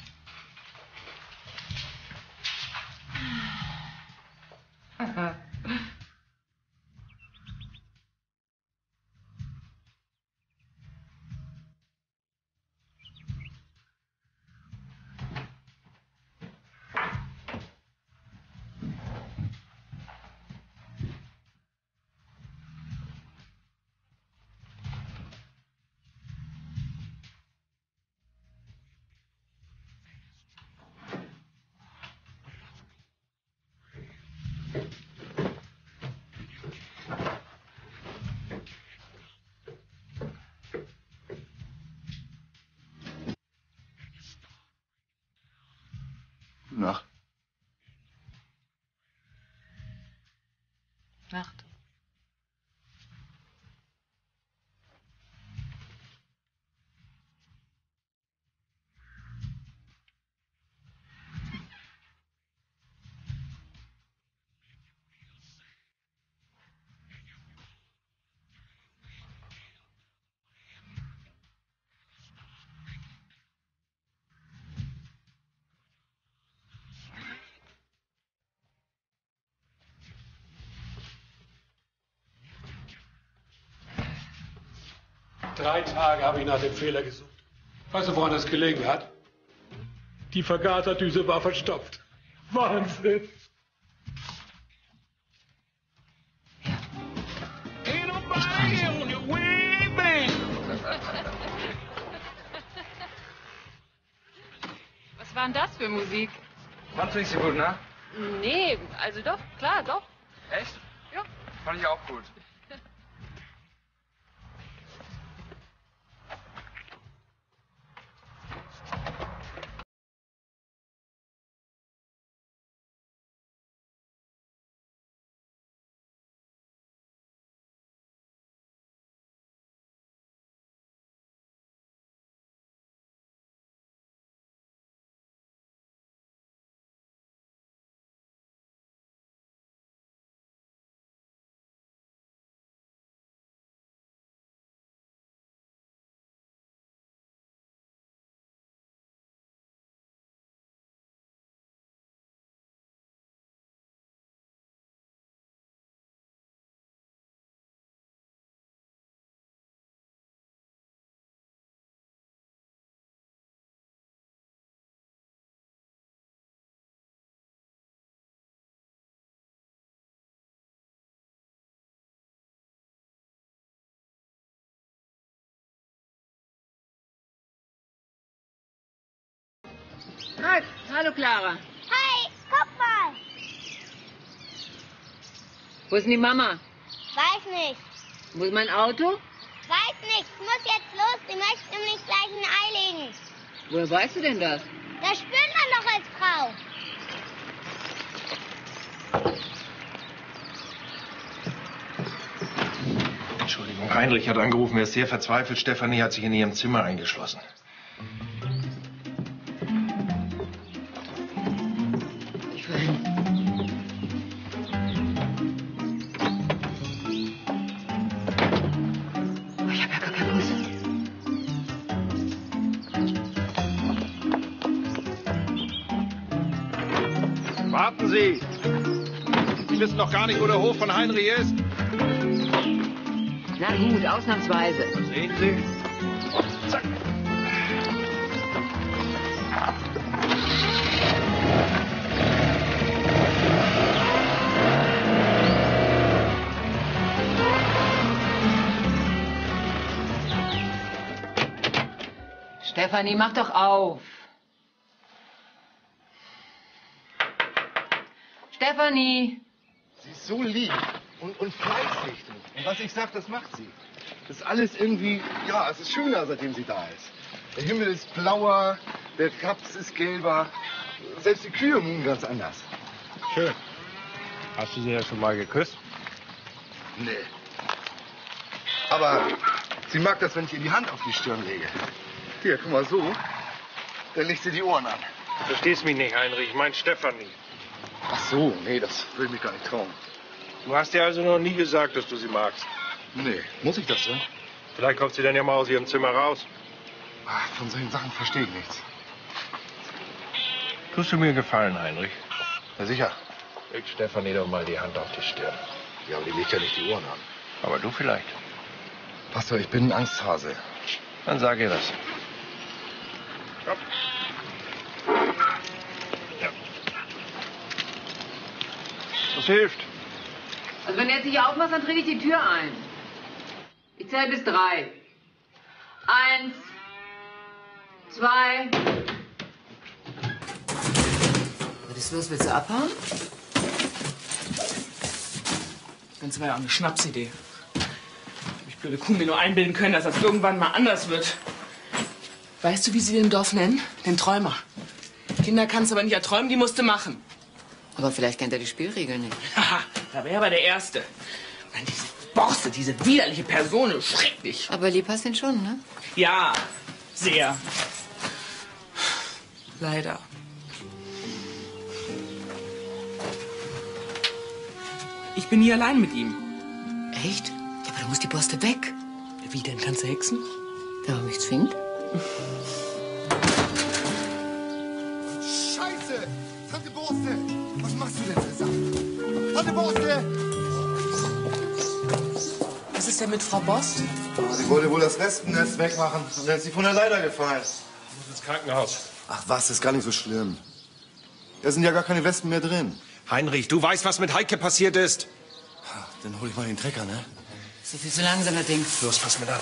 Nacht. Nacht. Drei Tage habe ich nach dem Fehler gesucht. Weißt du, woran das gelegen hat? Die Vergaserdüse war verstopft. Wahnsinn! Was war denn das für Musik? Fandst du nicht so gut, ne? Nee, also doch, klar, doch. Echt? Ja. Fand ich auch gut. Hi, hallo Clara. Hi, guck mal. Wo ist denn die Mama? Weiß nicht. Wo ist mein Auto? Weiß nicht. Ich muss jetzt los. Die möchte nämlich gleich ein Ei legen. Woher weißt du denn das? Das spürt man doch als Frau. Entschuldigung, Heinrich hat angerufen, er ist sehr verzweifelt. Stefanie hat sich in ihrem Zimmer eingeschlossen. Ich will hin. Oh, ich hab ja gar keine Hose. Warten Sie! Sie wissen noch gar nicht, wo der Hof von Heinrich ist. Na gut, ausnahmsweise. Sehen Sie? Zack. Stefanie, mach doch auf. Stefanie! Sie ist so lieb und, und fleißig. Und was ich sag, das macht sie. Das ist alles irgendwie, ja, es ist schöner, seitdem sie da ist. Der Himmel ist blauer, der Raps ist gelber. Selbst die Kühe muhen ganz anders. Schön. Hast du sie ja schon mal geküsst? Nee. Aber sie mag das, wenn ich ihr die Hand auf die Stirn lege. Hier, guck mal so. Dann legt sie die Ohren an. Du verstehst mich nicht, Heinrich. Ich mein Stefanie. Ach so, nee, das will ich mich gar nicht trauen. Du hast dir also noch nie gesagt, dass du sie magst? Nee, muss ich das denn? Vielleicht kommt sie dann ja mal aus ihrem Zimmer raus. Ach, von solchen Sachen verstehe ich nichts. Tust du mir gefallen, Heinrich? Ja, sicher. Leg Stefanie doch mal die Hand auf die Stirn. Ja, aber die legt ja nicht die Ohren an. Aber du vielleicht. Pastor, ich bin ein Angsthase. Dann sag ihr das. Komm. Ja. Das hilft. Also wenn du jetzt nicht aufmachst, dann trete ich die Tür ein. Ich zähle bis drei. Eins, zwei. Was ist los? Willst du abhauen? Das Ganze war ja auch eine Schnapsidee. Ich hab mich blöde Kuh mir nur einbilden können, dass das irgendwann mal anders wird. Weißt du, wie sie den im Dorf nennen? Den Träumer. Kinder kannst aber nicht erträumen, die musste machen. Aber vielleicht kennt er die Spielregeln nicht. Haha, da wäre aber der Erste. Mann, diese Borste, diese widerliche Person, schrecklich. Aber lieb hast du ihn schon, ne? Ja, sehr. Leider. Ich bin nie allein mit ihm. Echt? Ja, aber du musst die Borste weg. Wie denn? Kannst du hexen? Ja, mich zwingt. Scheiße! Tante Borste! Was machst du denn zusammen? Tante Borste! Was ist denn mit Frau Bost? Sie wollte wohl das Wespennest wegmachen und dann ist sie von der Leiter gefallen. Ich muss ins Krankenhaus. Ach was, ist gar nicht so schlimm. Da sind ja gar keine Wespen mehr drin. Heinrich, du weißt, was mit Heike passiert ist. Dann hol ich mal den Trecker, ne? So viel zu langsam, das Ding. Los, fass mit an.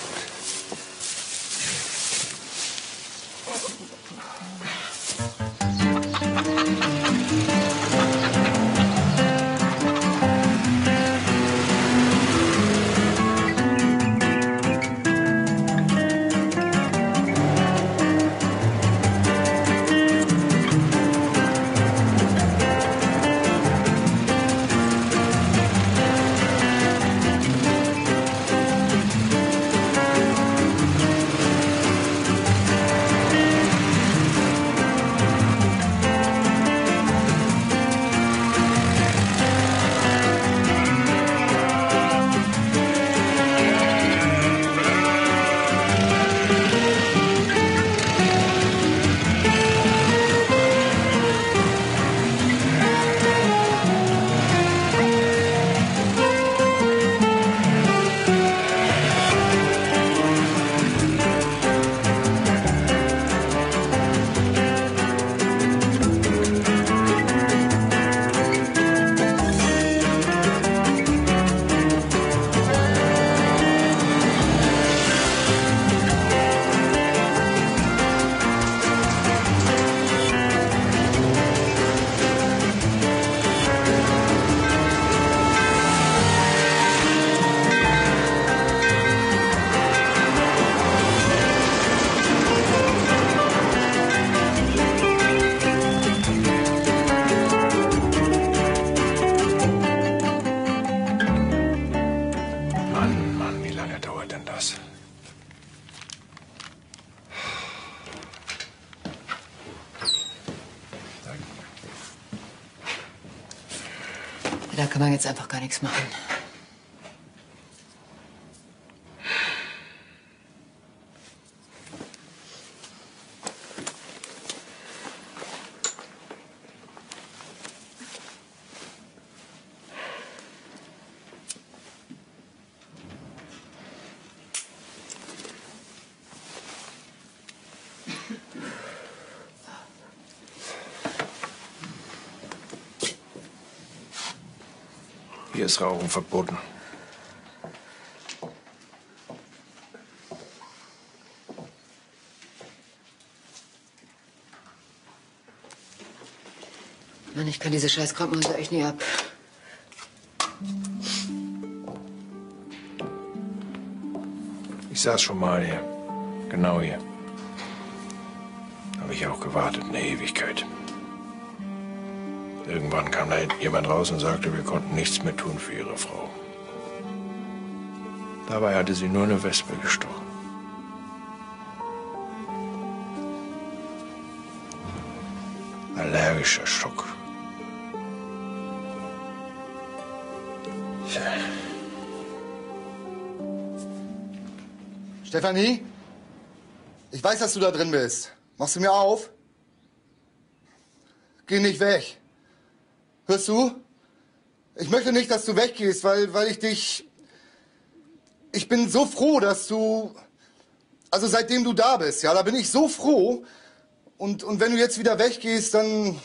Da kann man jetzt einfach gar nichts machen. Hier ist Rauchen verboten. Mann, ich kann diese scheiß Krankenhäuser echt nie ab. Ich saß schon mal hier. Genau hier. Habe ich auch gewartet, eine Ewigkeit. Irgendwann kam da jemand raus und sagte, wir konnten nichts mehr tun für ihre Frau. Dabei hatte sie nur eine Wespe gestochen. Allergischer Schock. Stefanie? Ich weiß, dass du da drin bist. Machst du mir auf? Geh nicht weg. Hörst du? Ich möchte nicht, dass du weggehst, weil, weil ich dich... Ich bin so froh, dass du... Also seitdem du da bist, ja, da bin ich so froh. Und, und wenn du jetzt wieder weggehst, dann...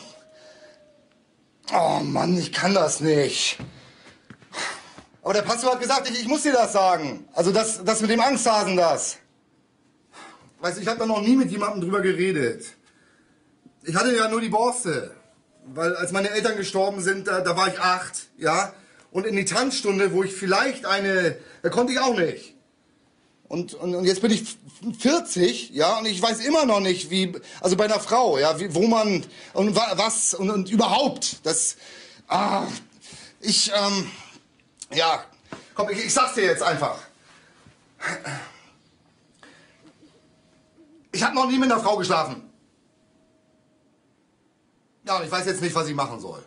Oh Mann, ich kann das nicht. Aber der Pastor hat gesagt, ich, ich muss dir das sagen. Also das, das mit dem Angsthasen, das. Weißt du, ich habe da noch nie mit jemandem drüber geredet. Ich hatte ja nur die Borste. Weil als meine Eltern gestorben sind, da, da war ich acht, ja. Und in die Tanzstunde, wo ich vielleicht eine, da konnte ich auch nicht. Und, und, und jetzt bin ich vierzig, ja, und ich weiß immer noch nicht, wie, also bei einer Frau, ja, wie, wo man, und wa, was, und, und überhaupt, das, ah, ich, ähm, ja, komm, ich, ich sag's dir jetzt einfach. Ich habe noch nie mit einer Frau geschlafen. Ja, und ich weiß jetzt nicht, was ich machen soll.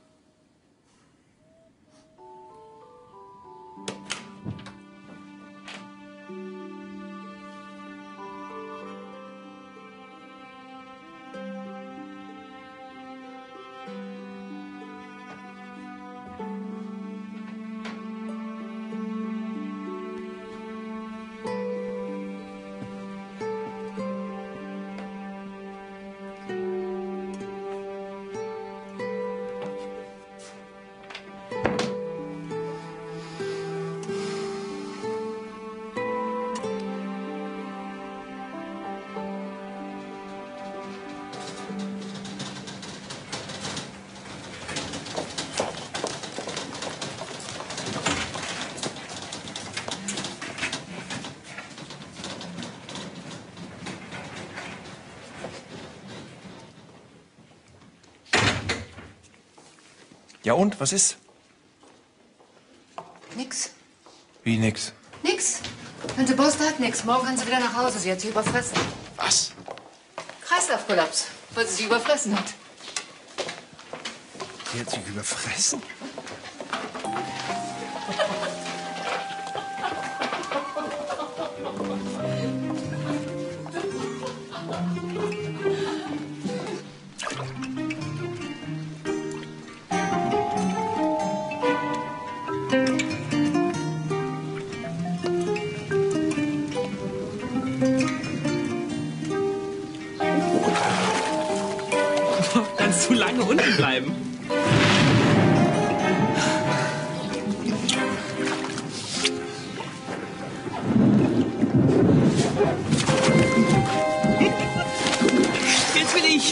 Ja und, was ist? Nix. Wie nix? Nix. Tante Borste hat nix. Morgen kann sie wieder nach Hause. Sie hat sich überfressen. Was? Kreislaufkollaps, weil sie sich überfressen hat. Die hat sich überfressen? Kannst du lange unten bleiben? Jetzt will ich.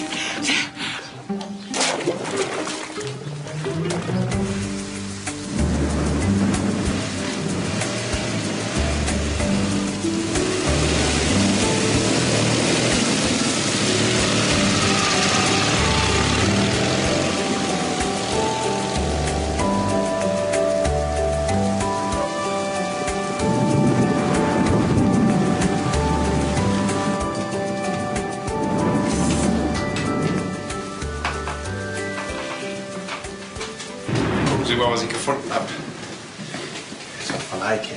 Sie mal, was ich gefunden habe. Das ist von Eike.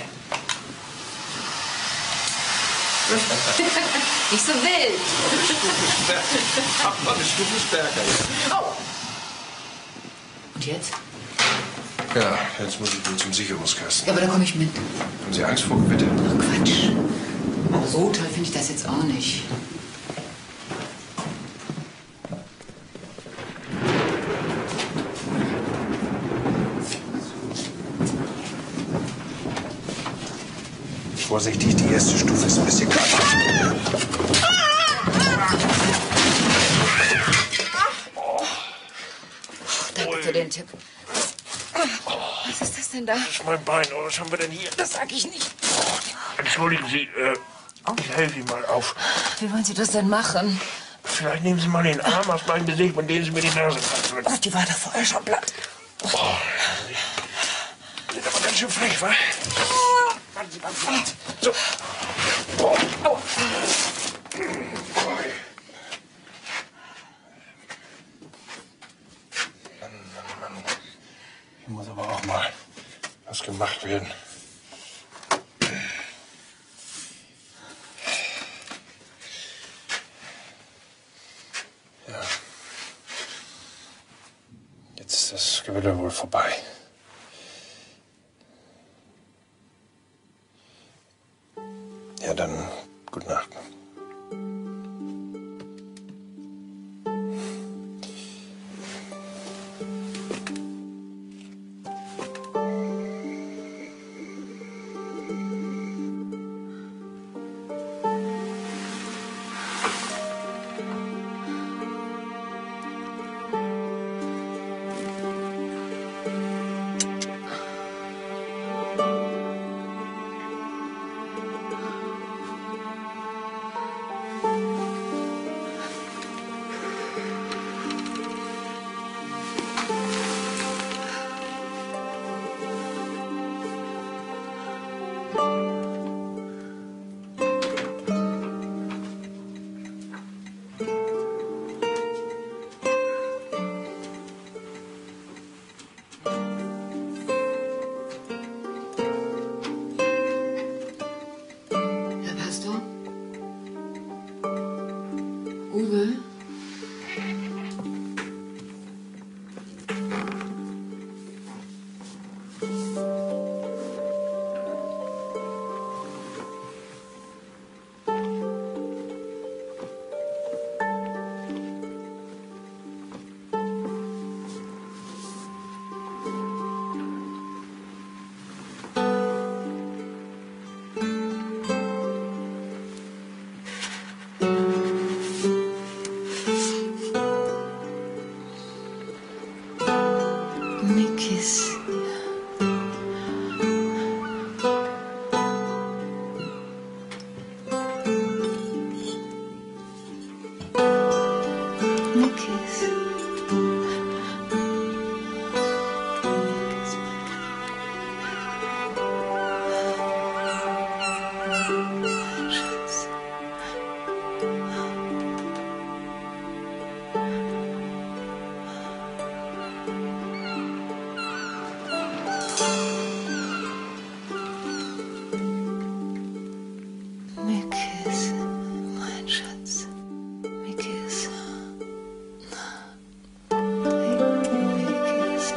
Nicht so wild. Hab mal eine Stufe stärker. Oh. Und jetzt? Ja, jetzt muss ich wohl zum Sicherungskasten. Ja, aber da komme ich mit. Haben Sie Angst vor Gewitter? Ach, Quatsch. So toll finde ich das jetzt auch nicht. Vorsichtig, die erste Stufe ist ein bisschen kalt. Danke für den Tipp. Was ist das denn da? Das ist mein Bein. Oh, was haben wir denn hier? Das sag ich nicht. Entschuldigen Sie, äh, ich helfe Ihnen mal auf. Wie wollen Sie das denn machen? Vielleicht nehmen Sie mal den Arm aus meinem Gesicht und dehnen Sie mir die Nase dran. Ach, die war doch vorher schon platt. Oh, Sie sind aber ganz schön frech, wa? Warten Sie, warten Sie. So. Oh. Au. Mann, Mann, Mann. Hier muss aber auch mal was gemacht werden. Ja. Jetzt ist das Gewitter wohl vorbei. Ja, dann gute Nacht. Uwe? Mickis. Mickis. Schatz. Mickis, mein Schatz. Mickis. Mickis.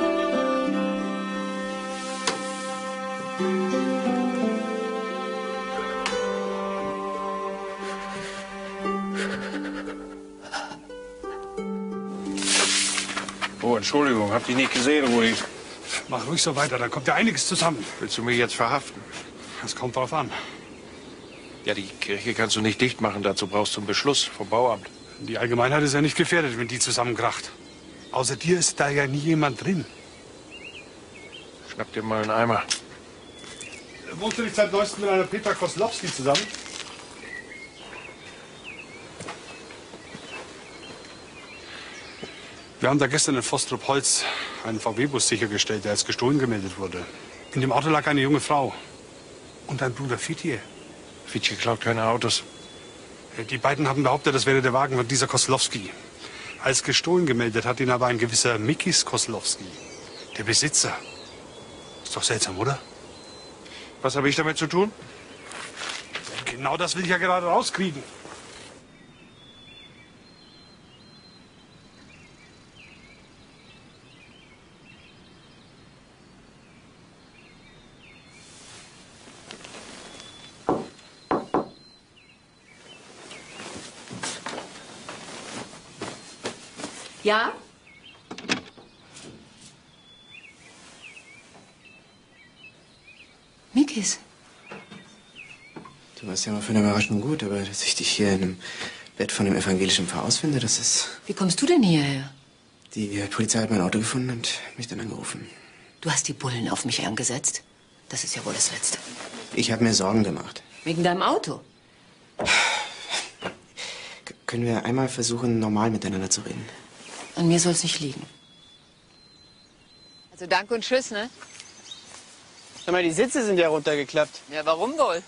Oh, Entschuldigung, hab dich nicht gesehen, Rudi. Mach ruhig so weiter, da kommt ja einiges zusammen. Willst du mich jetzt verhaften? Das kommt drauf an. Ja, die Kirche kannst du nicht dicht machen, dazu brauchst du einen Beschluss vom Bauamt. Die Allgemeinheit ist ja nicht gefährdet, wenn die zusammenkracht. Außer dir ist da ja nie jemand drin. Schnapp dir mal einen Eimer. Wohnst du nicht seit neuestem mit einer Petra Koslowski zusammen? Wir haben da gestern in Vostrup-Holz einen V W-Bus sichergestellt, der als gestohlen gemeldet wurde. In dem Auto lag eine junge Frau. Und dein Bruder Fitje. Fitje klaut keine Autos. Die beiden haben behauptet, das wäre der Wagen von dieser Koslowski. Als gestohlen gemeldet hat ihn aber ein gewisser Mikis Koslowski. Der Besitzer. Ist doch seltsam, oder? Was habe ich damit zu tun? Genau das will ich ja gerade rauskriegen. Ja? Mikis. Du warst ja mal für eine Überraschung gut, aber dass ich dich hier in einem Bett von einem evangelischen Pfarrer ausfinde, das ist... Wie kommst du denn hierher? Die Polizei hat mein Auto gefunden und mich dann angerufen. Du hast die Bullen auf mich angesetzt. Das ist ja wohl das Letzte. Ich habe mir Sorgen gemacht. Wegen deinem Auto? K- können wir einmal versuchen, normal miteinander zu reden? An mir soll's nicht liegen. Also danke und tschüss, ne? Sag mal, die Sitze sind ja runtergeklappt. Ja, warum wohl?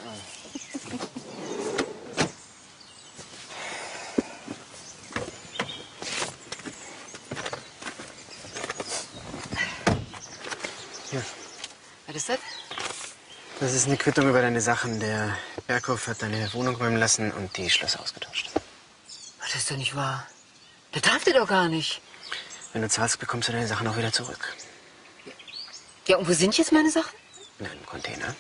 Hier. Was ist das? Das ist eine Quittung über deine Sachen. Der Berghof hat deine Wohnung räumen lassen und die Schlösser ausgetauscht. Das ist doch nicht wahr. Das darf der doch gar nicht. Wenn du zahlst, bekommst du deine Sachen auch wieder zurück. Ja, und wo sind jetzt meine Sachen? In einem Container.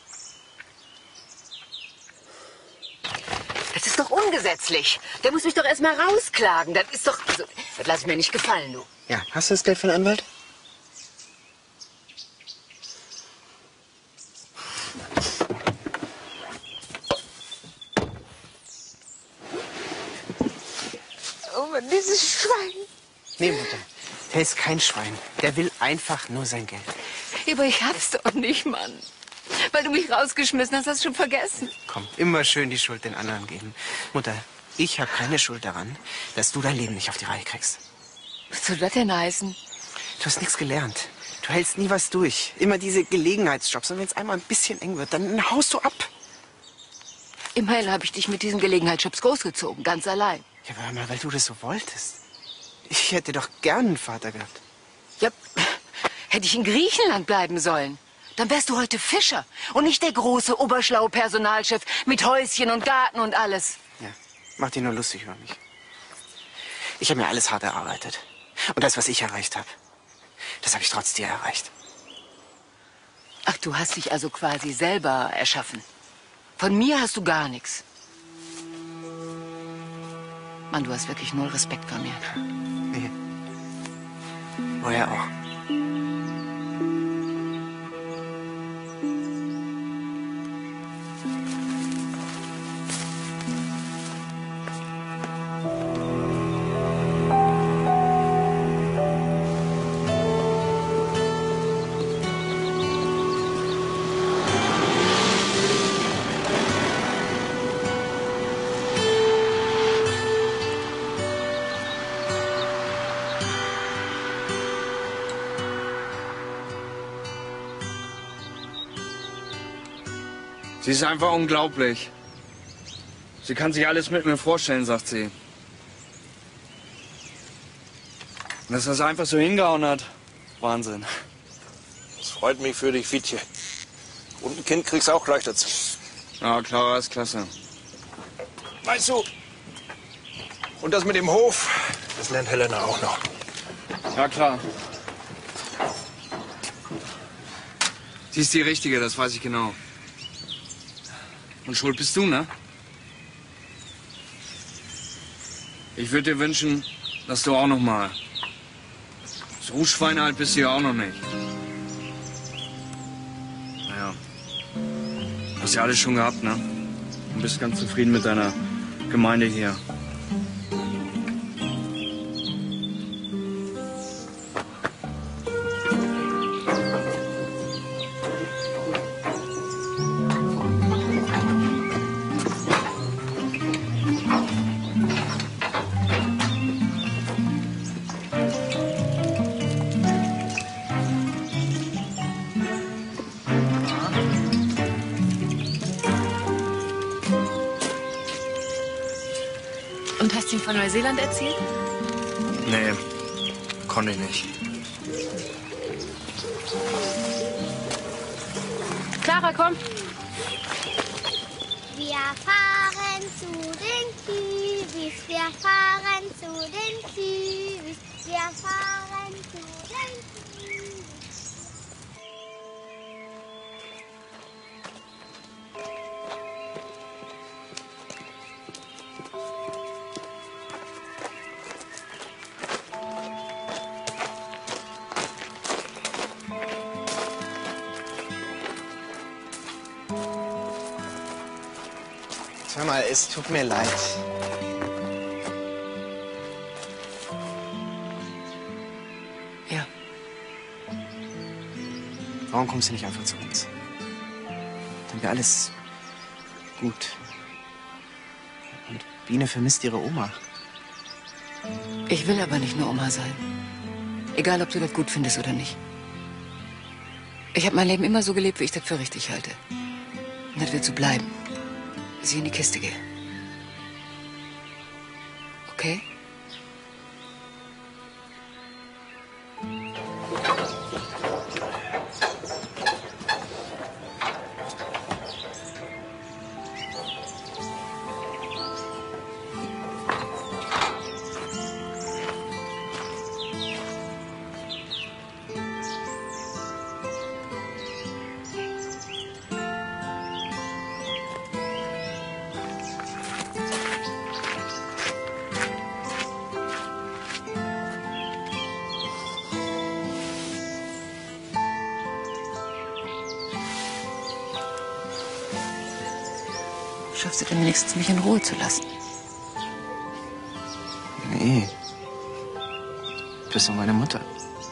Das ist doch ungesetzlich. Der muss mich doch erst mal rausklagen. Das ist doch... Also, das lass ich mir nicht gefallen, du. Ja, hast du das Geld für den Anwalt? Oh Mann, dieses Schwein. Nee, Mutter. Der ist kein Schwein. Der will einfach nur sein Geld. Aber ich hab's doch nicht, Mann. Weil du mich rausgeschmissen hast, hast du schon vergessen. Komm, immer schön die Schuld den anderen geben. Mutter, ich habe keine Schuld daran, dass du dein Leben nicht auf die Reihe kriegst. Was soll das denn heißen? Du hast nichts gelernt. Du hältst nie was durch. Immer diese Gelegenheitsjobs. Und wenn es einmal ein bisschen eng wird, dann haust du ab. Immerhin habe ich dich mit diesen Gelegenheitsjobs großgezogen, ganz allein. Ja, aber hör mal, weil du das so wolltest. Ich hätte doch gern einen Vater gehabt. Ja, hätte ich in Griechenland bleiben sollen. Dann wärst du heute Fischer und nicht der große, oberschlaue Personalchef mit Häuschen und Garten und alles. Ja, mach dich nur lustig über mich. Ich habe mir alles hart erarbeitet. Und das, was ich erreicht habe, das habe ich trotz dir erreicht. Ach, du hast dich also quasi selber erschaffen. Von mir hast du gar nichts. Mann, du hast wirklich null Respekt vor mir. Nee. Woher auch? Sie ist einfach unglaublich. Sie kann sich alles mit mir vorstellen, sagt sie. Und dass das einfach so hingehauen hat, Wahnsinn. Das freut mich für dich, Fietje. Und ein Kind kriegst du auch gleich dazu. Ja, Clara ist klasse. Weißt du, und das mit dem Hof, das lernt Helena auch noch. Ja, klar. Sie ist die Richtige, das weiß ich genau. Und schuld bist du, ne? Ich würde dir wünschen, dass du auch noch mal. So schweinealt bist du ja auch noch nicht. Naja. Hast ja alles schon gehabt, ne? Und bist ganz zufrieden mit deiner Gemeinde hier. Und hast du ihm von Neuseeland erzählt? Nee, konnte ich nicht. Clara, komm. Wir fahren zu den Kiwis, wir fahren zu den Kiwis, wir fahren zu den Kiwis. Hör mal, es tut mir leid. Ja. Warum kommst du nicht einfach zu uns? Dann wäre alles gut. Und Biene vermisst ihre Oma. Ich will aber nicht nur Oma sein. Egal, ob du das gut findest oder nicht. Ich habe mein Leben immer so gelebt, wie ich das für richtig halte. Und das wird so bleiben. Bis ich in die Kiste gehe. Okay? Schaffst du denn wenigstens, mich in Ruhe zu lassen? Nee. Du bist doch meine Mutter.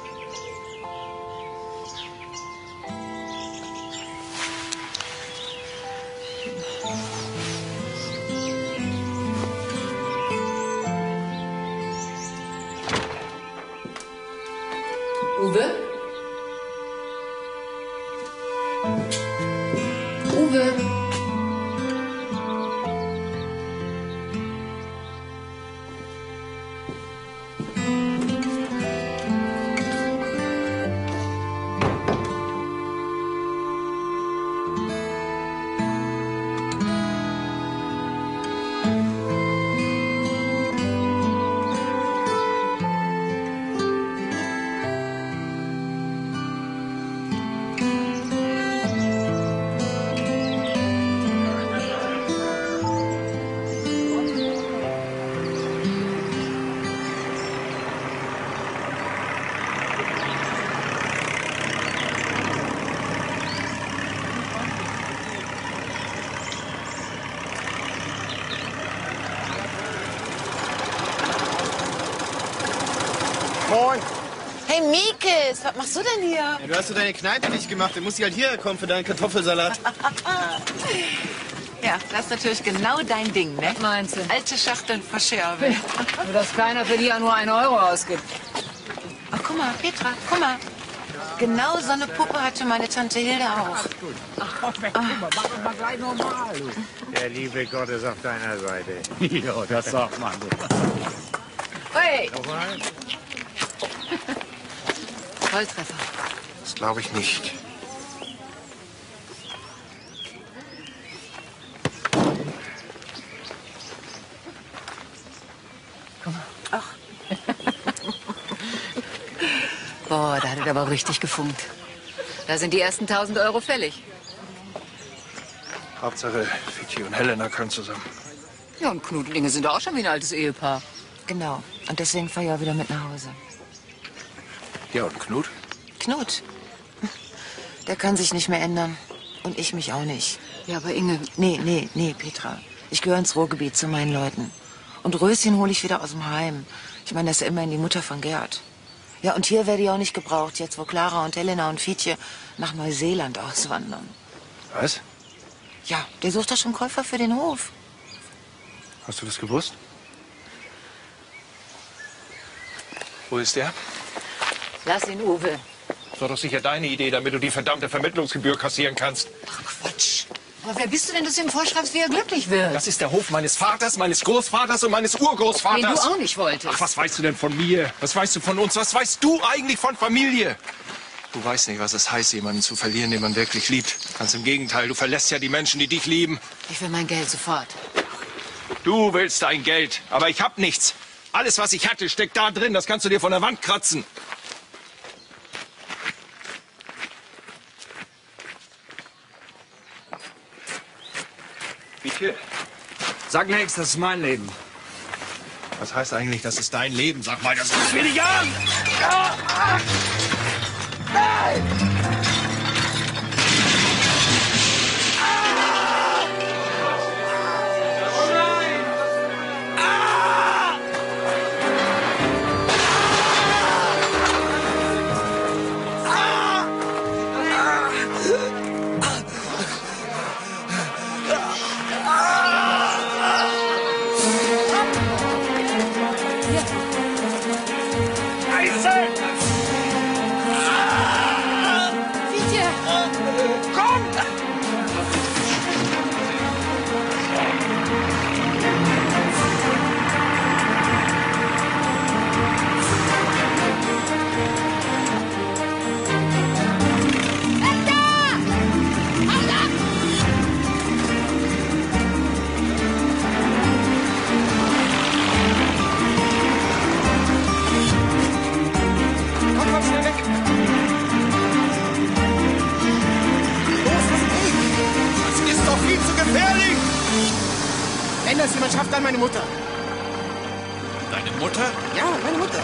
Uwe? Uwe? Moin. Hey Mikes, was machst du denn hier? Ja, du hast doch deine Kneipe nicht gemacht. Du musst ja halt hierher kommen für deinen Kartoffelsalat. Ja, das ist natürlich genau dein Ding, ne? Was meinst du? Alte Schachteln Verschärfe. Nur, dass keiner für die ja nur einen Euro ausgibt. Ach, guck mal, Petra, guck mal. Genau so eine Puppe hatte meine Tante Hilda auch. Ach, komm weg, guck mal, mach mal gleich normal. Der liebe Gott ist auf deiner Seite. Ja, das sagt man. Hey! Nochmal? Volltreffer. Das glaube ich nicht. Guck mal. Ach. Boah, da hat es aber richtig gefunkt. Da sind die ersten tausend Euro fällig. Hauptsache, Fidschi und Helena können zusammen. Ja, und Knut und Inge sind auch schon wie ein altes Ehepaar. Genau. Und deswegen fahr ich auch wieder mit nach Hause. Ja, und Knut? Knut. Der kann sich nicht mehr ändern. Und ich mich auch nicht. Ja, aber Inge... Nee, nee, nee, Petra. Ich gehöre ins Ruhrgebiet zu meinen Leuten. Und Röschen hole ich wieder aus dem Heim. Ich meine, das ist ja immerhin die Mutter von Gerd. Ja, und hier werde ich auch nicht gebraucht, jetzt wo Clara und Helena und Fietje nach Neuseeland auswandern. Was? Ja, der sucht doch schon Käufer für den Hof. Hast du das gewusst? Wo ist der? Lass ihn, Uwe. Das war doch sicher deine Idee, damit du die verdammte Vermittlungsgebühr kassieren kannst. Ach, Quatsch. Aber wer bist du denn, dass du ihm vorschreibst, wie er glücklich wird? Das ist der Hof meines Vaters, meines Großvaters und meines Urgroßvaters. Den du auch nicht wolltest. Ach, was weißt du denn von mir? Was weißt du von uns? Was weißt du eigentlich von Familie? Du weißt nicht, was es heißt, jemanden zu verlieren, den man wirklich liebt. Ganz im Gegenteil, du verlässt ja die Menschen, die dich lieben. Ich will mein Geld sofort. Du willst dein Geld, aber ich hab nichts. Alles, was ich hatte, steckt da drin. Das kannst du dir von der Wand kratzen. Fietje, sag nichts, das ist mein Leben. Was heißt eigentlich, das ist dein Leben? Sag mal, das ist mir nicht an! Ja! Ah! Nein! Wenn das jemand schafft, dann meine Mutter. Deine Mutter? Ja, meine Mutter.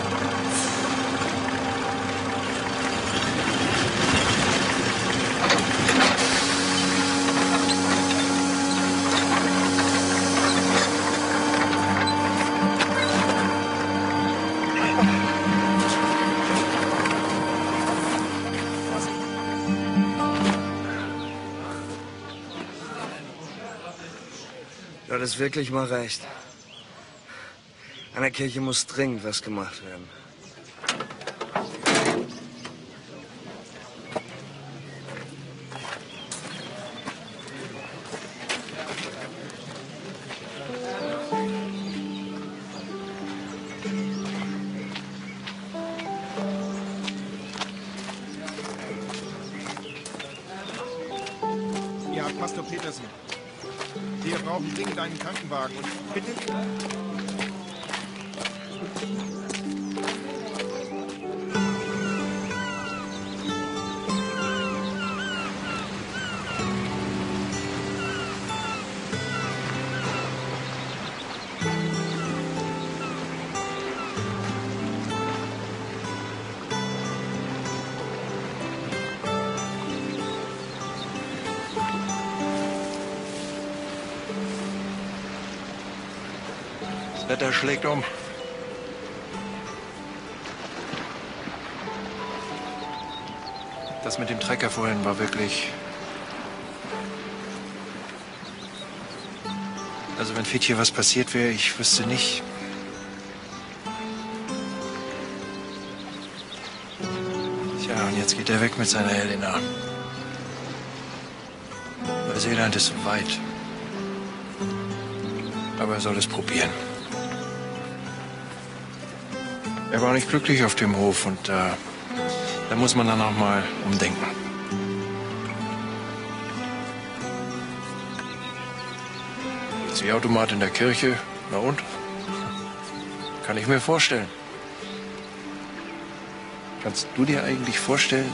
Du hattest wirklich mal recht. An der Kirche muss dringend was gemacht werden. Ja, Pastor Petersen. Wir brauchen dringend einen Krankenwagen. Und bitte? Das Wetter schlägt um. Das mit dem Trecker vorhin war wirklich... Also wenn Fietje was passiert wäre, ich wüsste nicht... Tja, und jetzt geht er weg mit seiner Helena. Neuseeland ist so weit. Aber er soll es probieren. Er war nicht glücklich auf dem Hof und äh, da muss man dann auch mal umdenken. Ziehautomat in der Kirche, na und? Kann ich mir vorstellen. Kannst du dir eigentlich vorstellen?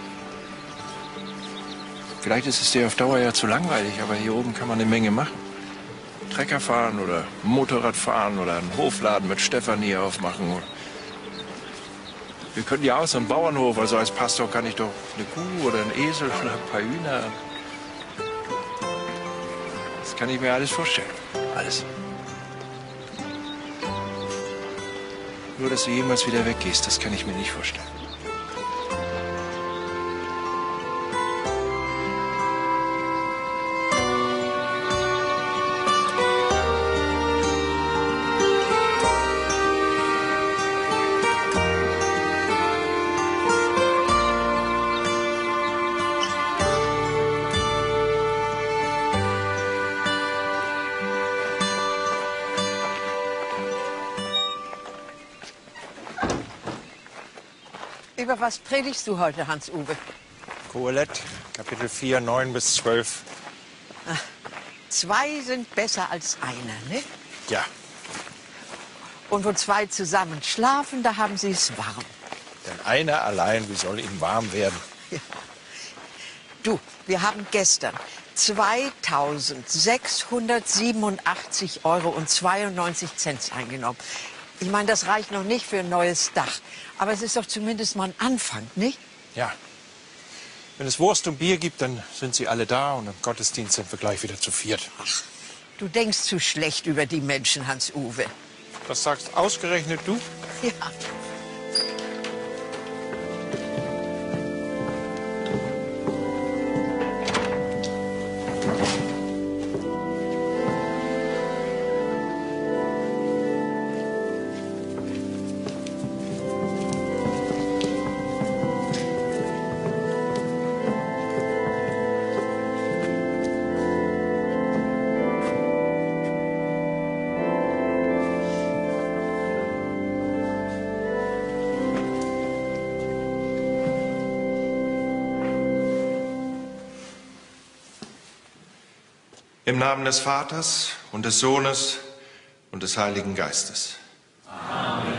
Vielleicht ist es dir auf Dauer ja zu langweilig, aber hier oben kann man eine Menge machen. Trecker fahren oder Motorrad fahren oder einen Hofladen mit Stefanie aufmachen. Wir können ja auch so einen Bauernhof, also als Pastor kann ich doch eine Kuh oder einen Esel oder ein paar Hühner. Das kann ich mir alles vorstellen. Alles. Nur, dass du jemals wieder weggehst, das kann ich mir nicht vorstellen. Über was predigst du heute, Hans-Uwe? Kohelet, Kapitel vier, neun bis zwölf. Ach, zwei sind besser als einer, ne? Ja. Und wo zwei zusammen schlafen, da haben sie es warm. Denn einer allein, wie soll ihm warm werden? Ja. Du, wir haben gestern zweitausendsechshundertsiebenundachtzig Euro und zweiundneunzig Cent eingenommen. Ich meine, das reicht noch nicht für ein neues Dach. Aber es ist doch zumindest mal ein Anfang, nicht? Ja. Wenn es Wurst und Bier gibt, dann sind sie alle da und im Gottesdienst sind wir gleich wieder zu viert. Ach, du denkst zu schlecht über die Menschen, Hans-Uwe. Das sagst ausgerechnet du? Ja. Im Namen des Vaters und des Sohnes und des Heiligen Geistes. Amen.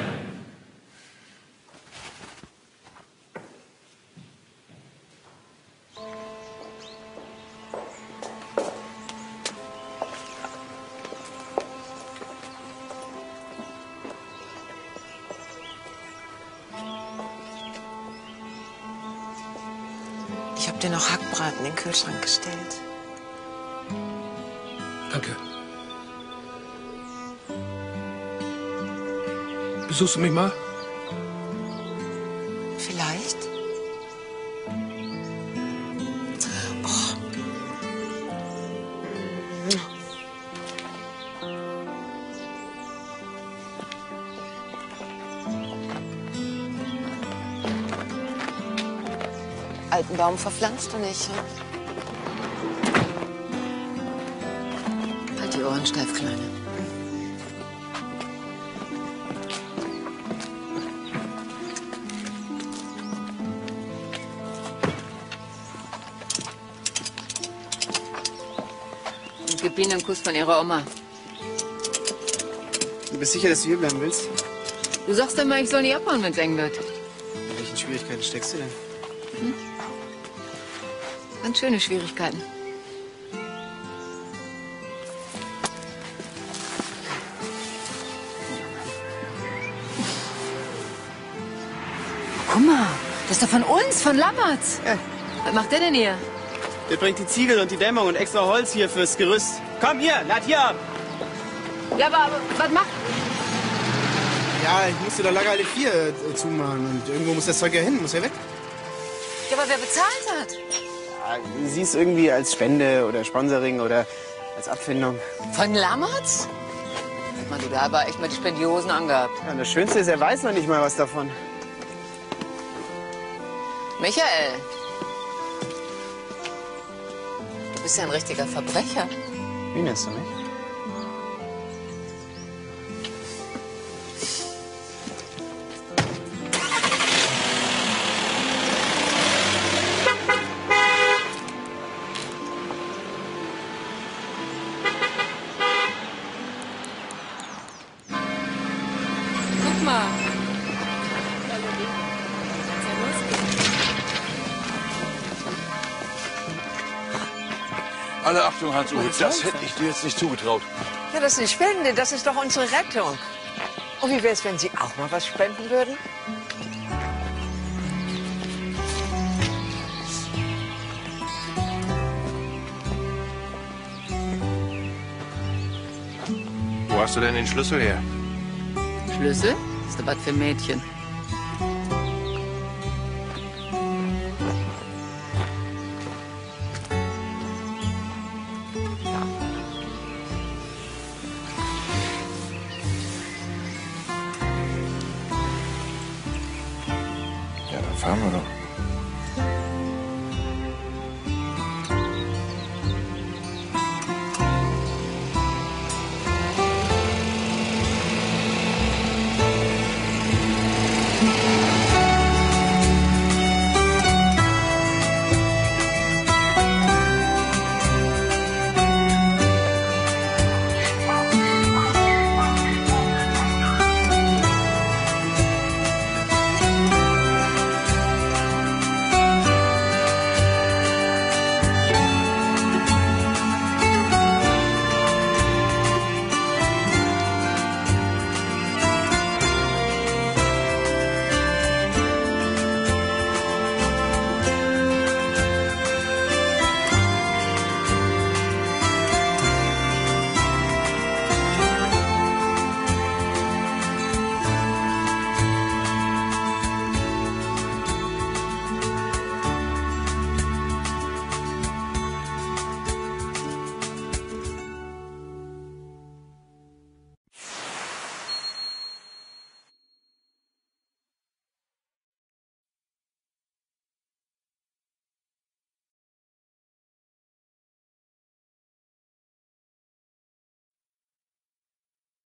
Ich habe dir noch Hackbraten in den Kühlschrank gestellt. Danke. Besuchst du mich mal? Vielleicht. Oh. Alten Baum verpflanzt du nicht, hm? Halt die Ohren steif, Kleine. Und gib ihnen einen Kuss von ihrer Oma. Du bist sicher, dass du hier bleiben willst? Du sagst immer, ich soll nicht abhauen, wenn es eng wird. In welchen Schwierigkeiten steckst du denn? Hm? Ganz schöne Schwierigkeiten. Guck mal, das ist doch von uns, von Lammerts. Ja. Was macht der denn hier? Der bringt die Ziegel und die Dämmung und extra Holz hier fürs Gerüst. Komm hier, lad hier ab. Ja, aber, aber was macht... Ja, ich musste da Lager alle vier äh, zumachen und irgendwo muss das Zeug ja hin, muss ja weg. Ja, aber wer bezahlt hat? Ja, sie ist irgendwie als Spende oder Sponsoring oder als Abfindung. Von Lammerts? Mann, du, da aber echt mal die Spendiosen angehabt. Ja, und das Schönste ist, er weiß noch nicht mal was davon. Michael, du bist ja ein richtiger Verbrecher. Wie nennst du mich? Guck mal. Alle Achtung, Hans-Uwe, das hätte ich dir jetzt nicht zugetraut. Ja, das ist eine Spende, das ist doch unsere Rettung. Und wie wäre es, wenn Sie auch mal was spenden würden? Wo hast du denn den Schlüssel her? Schlüssel? Ist doch was für Mädchen. Ja, dann fahren wir doch.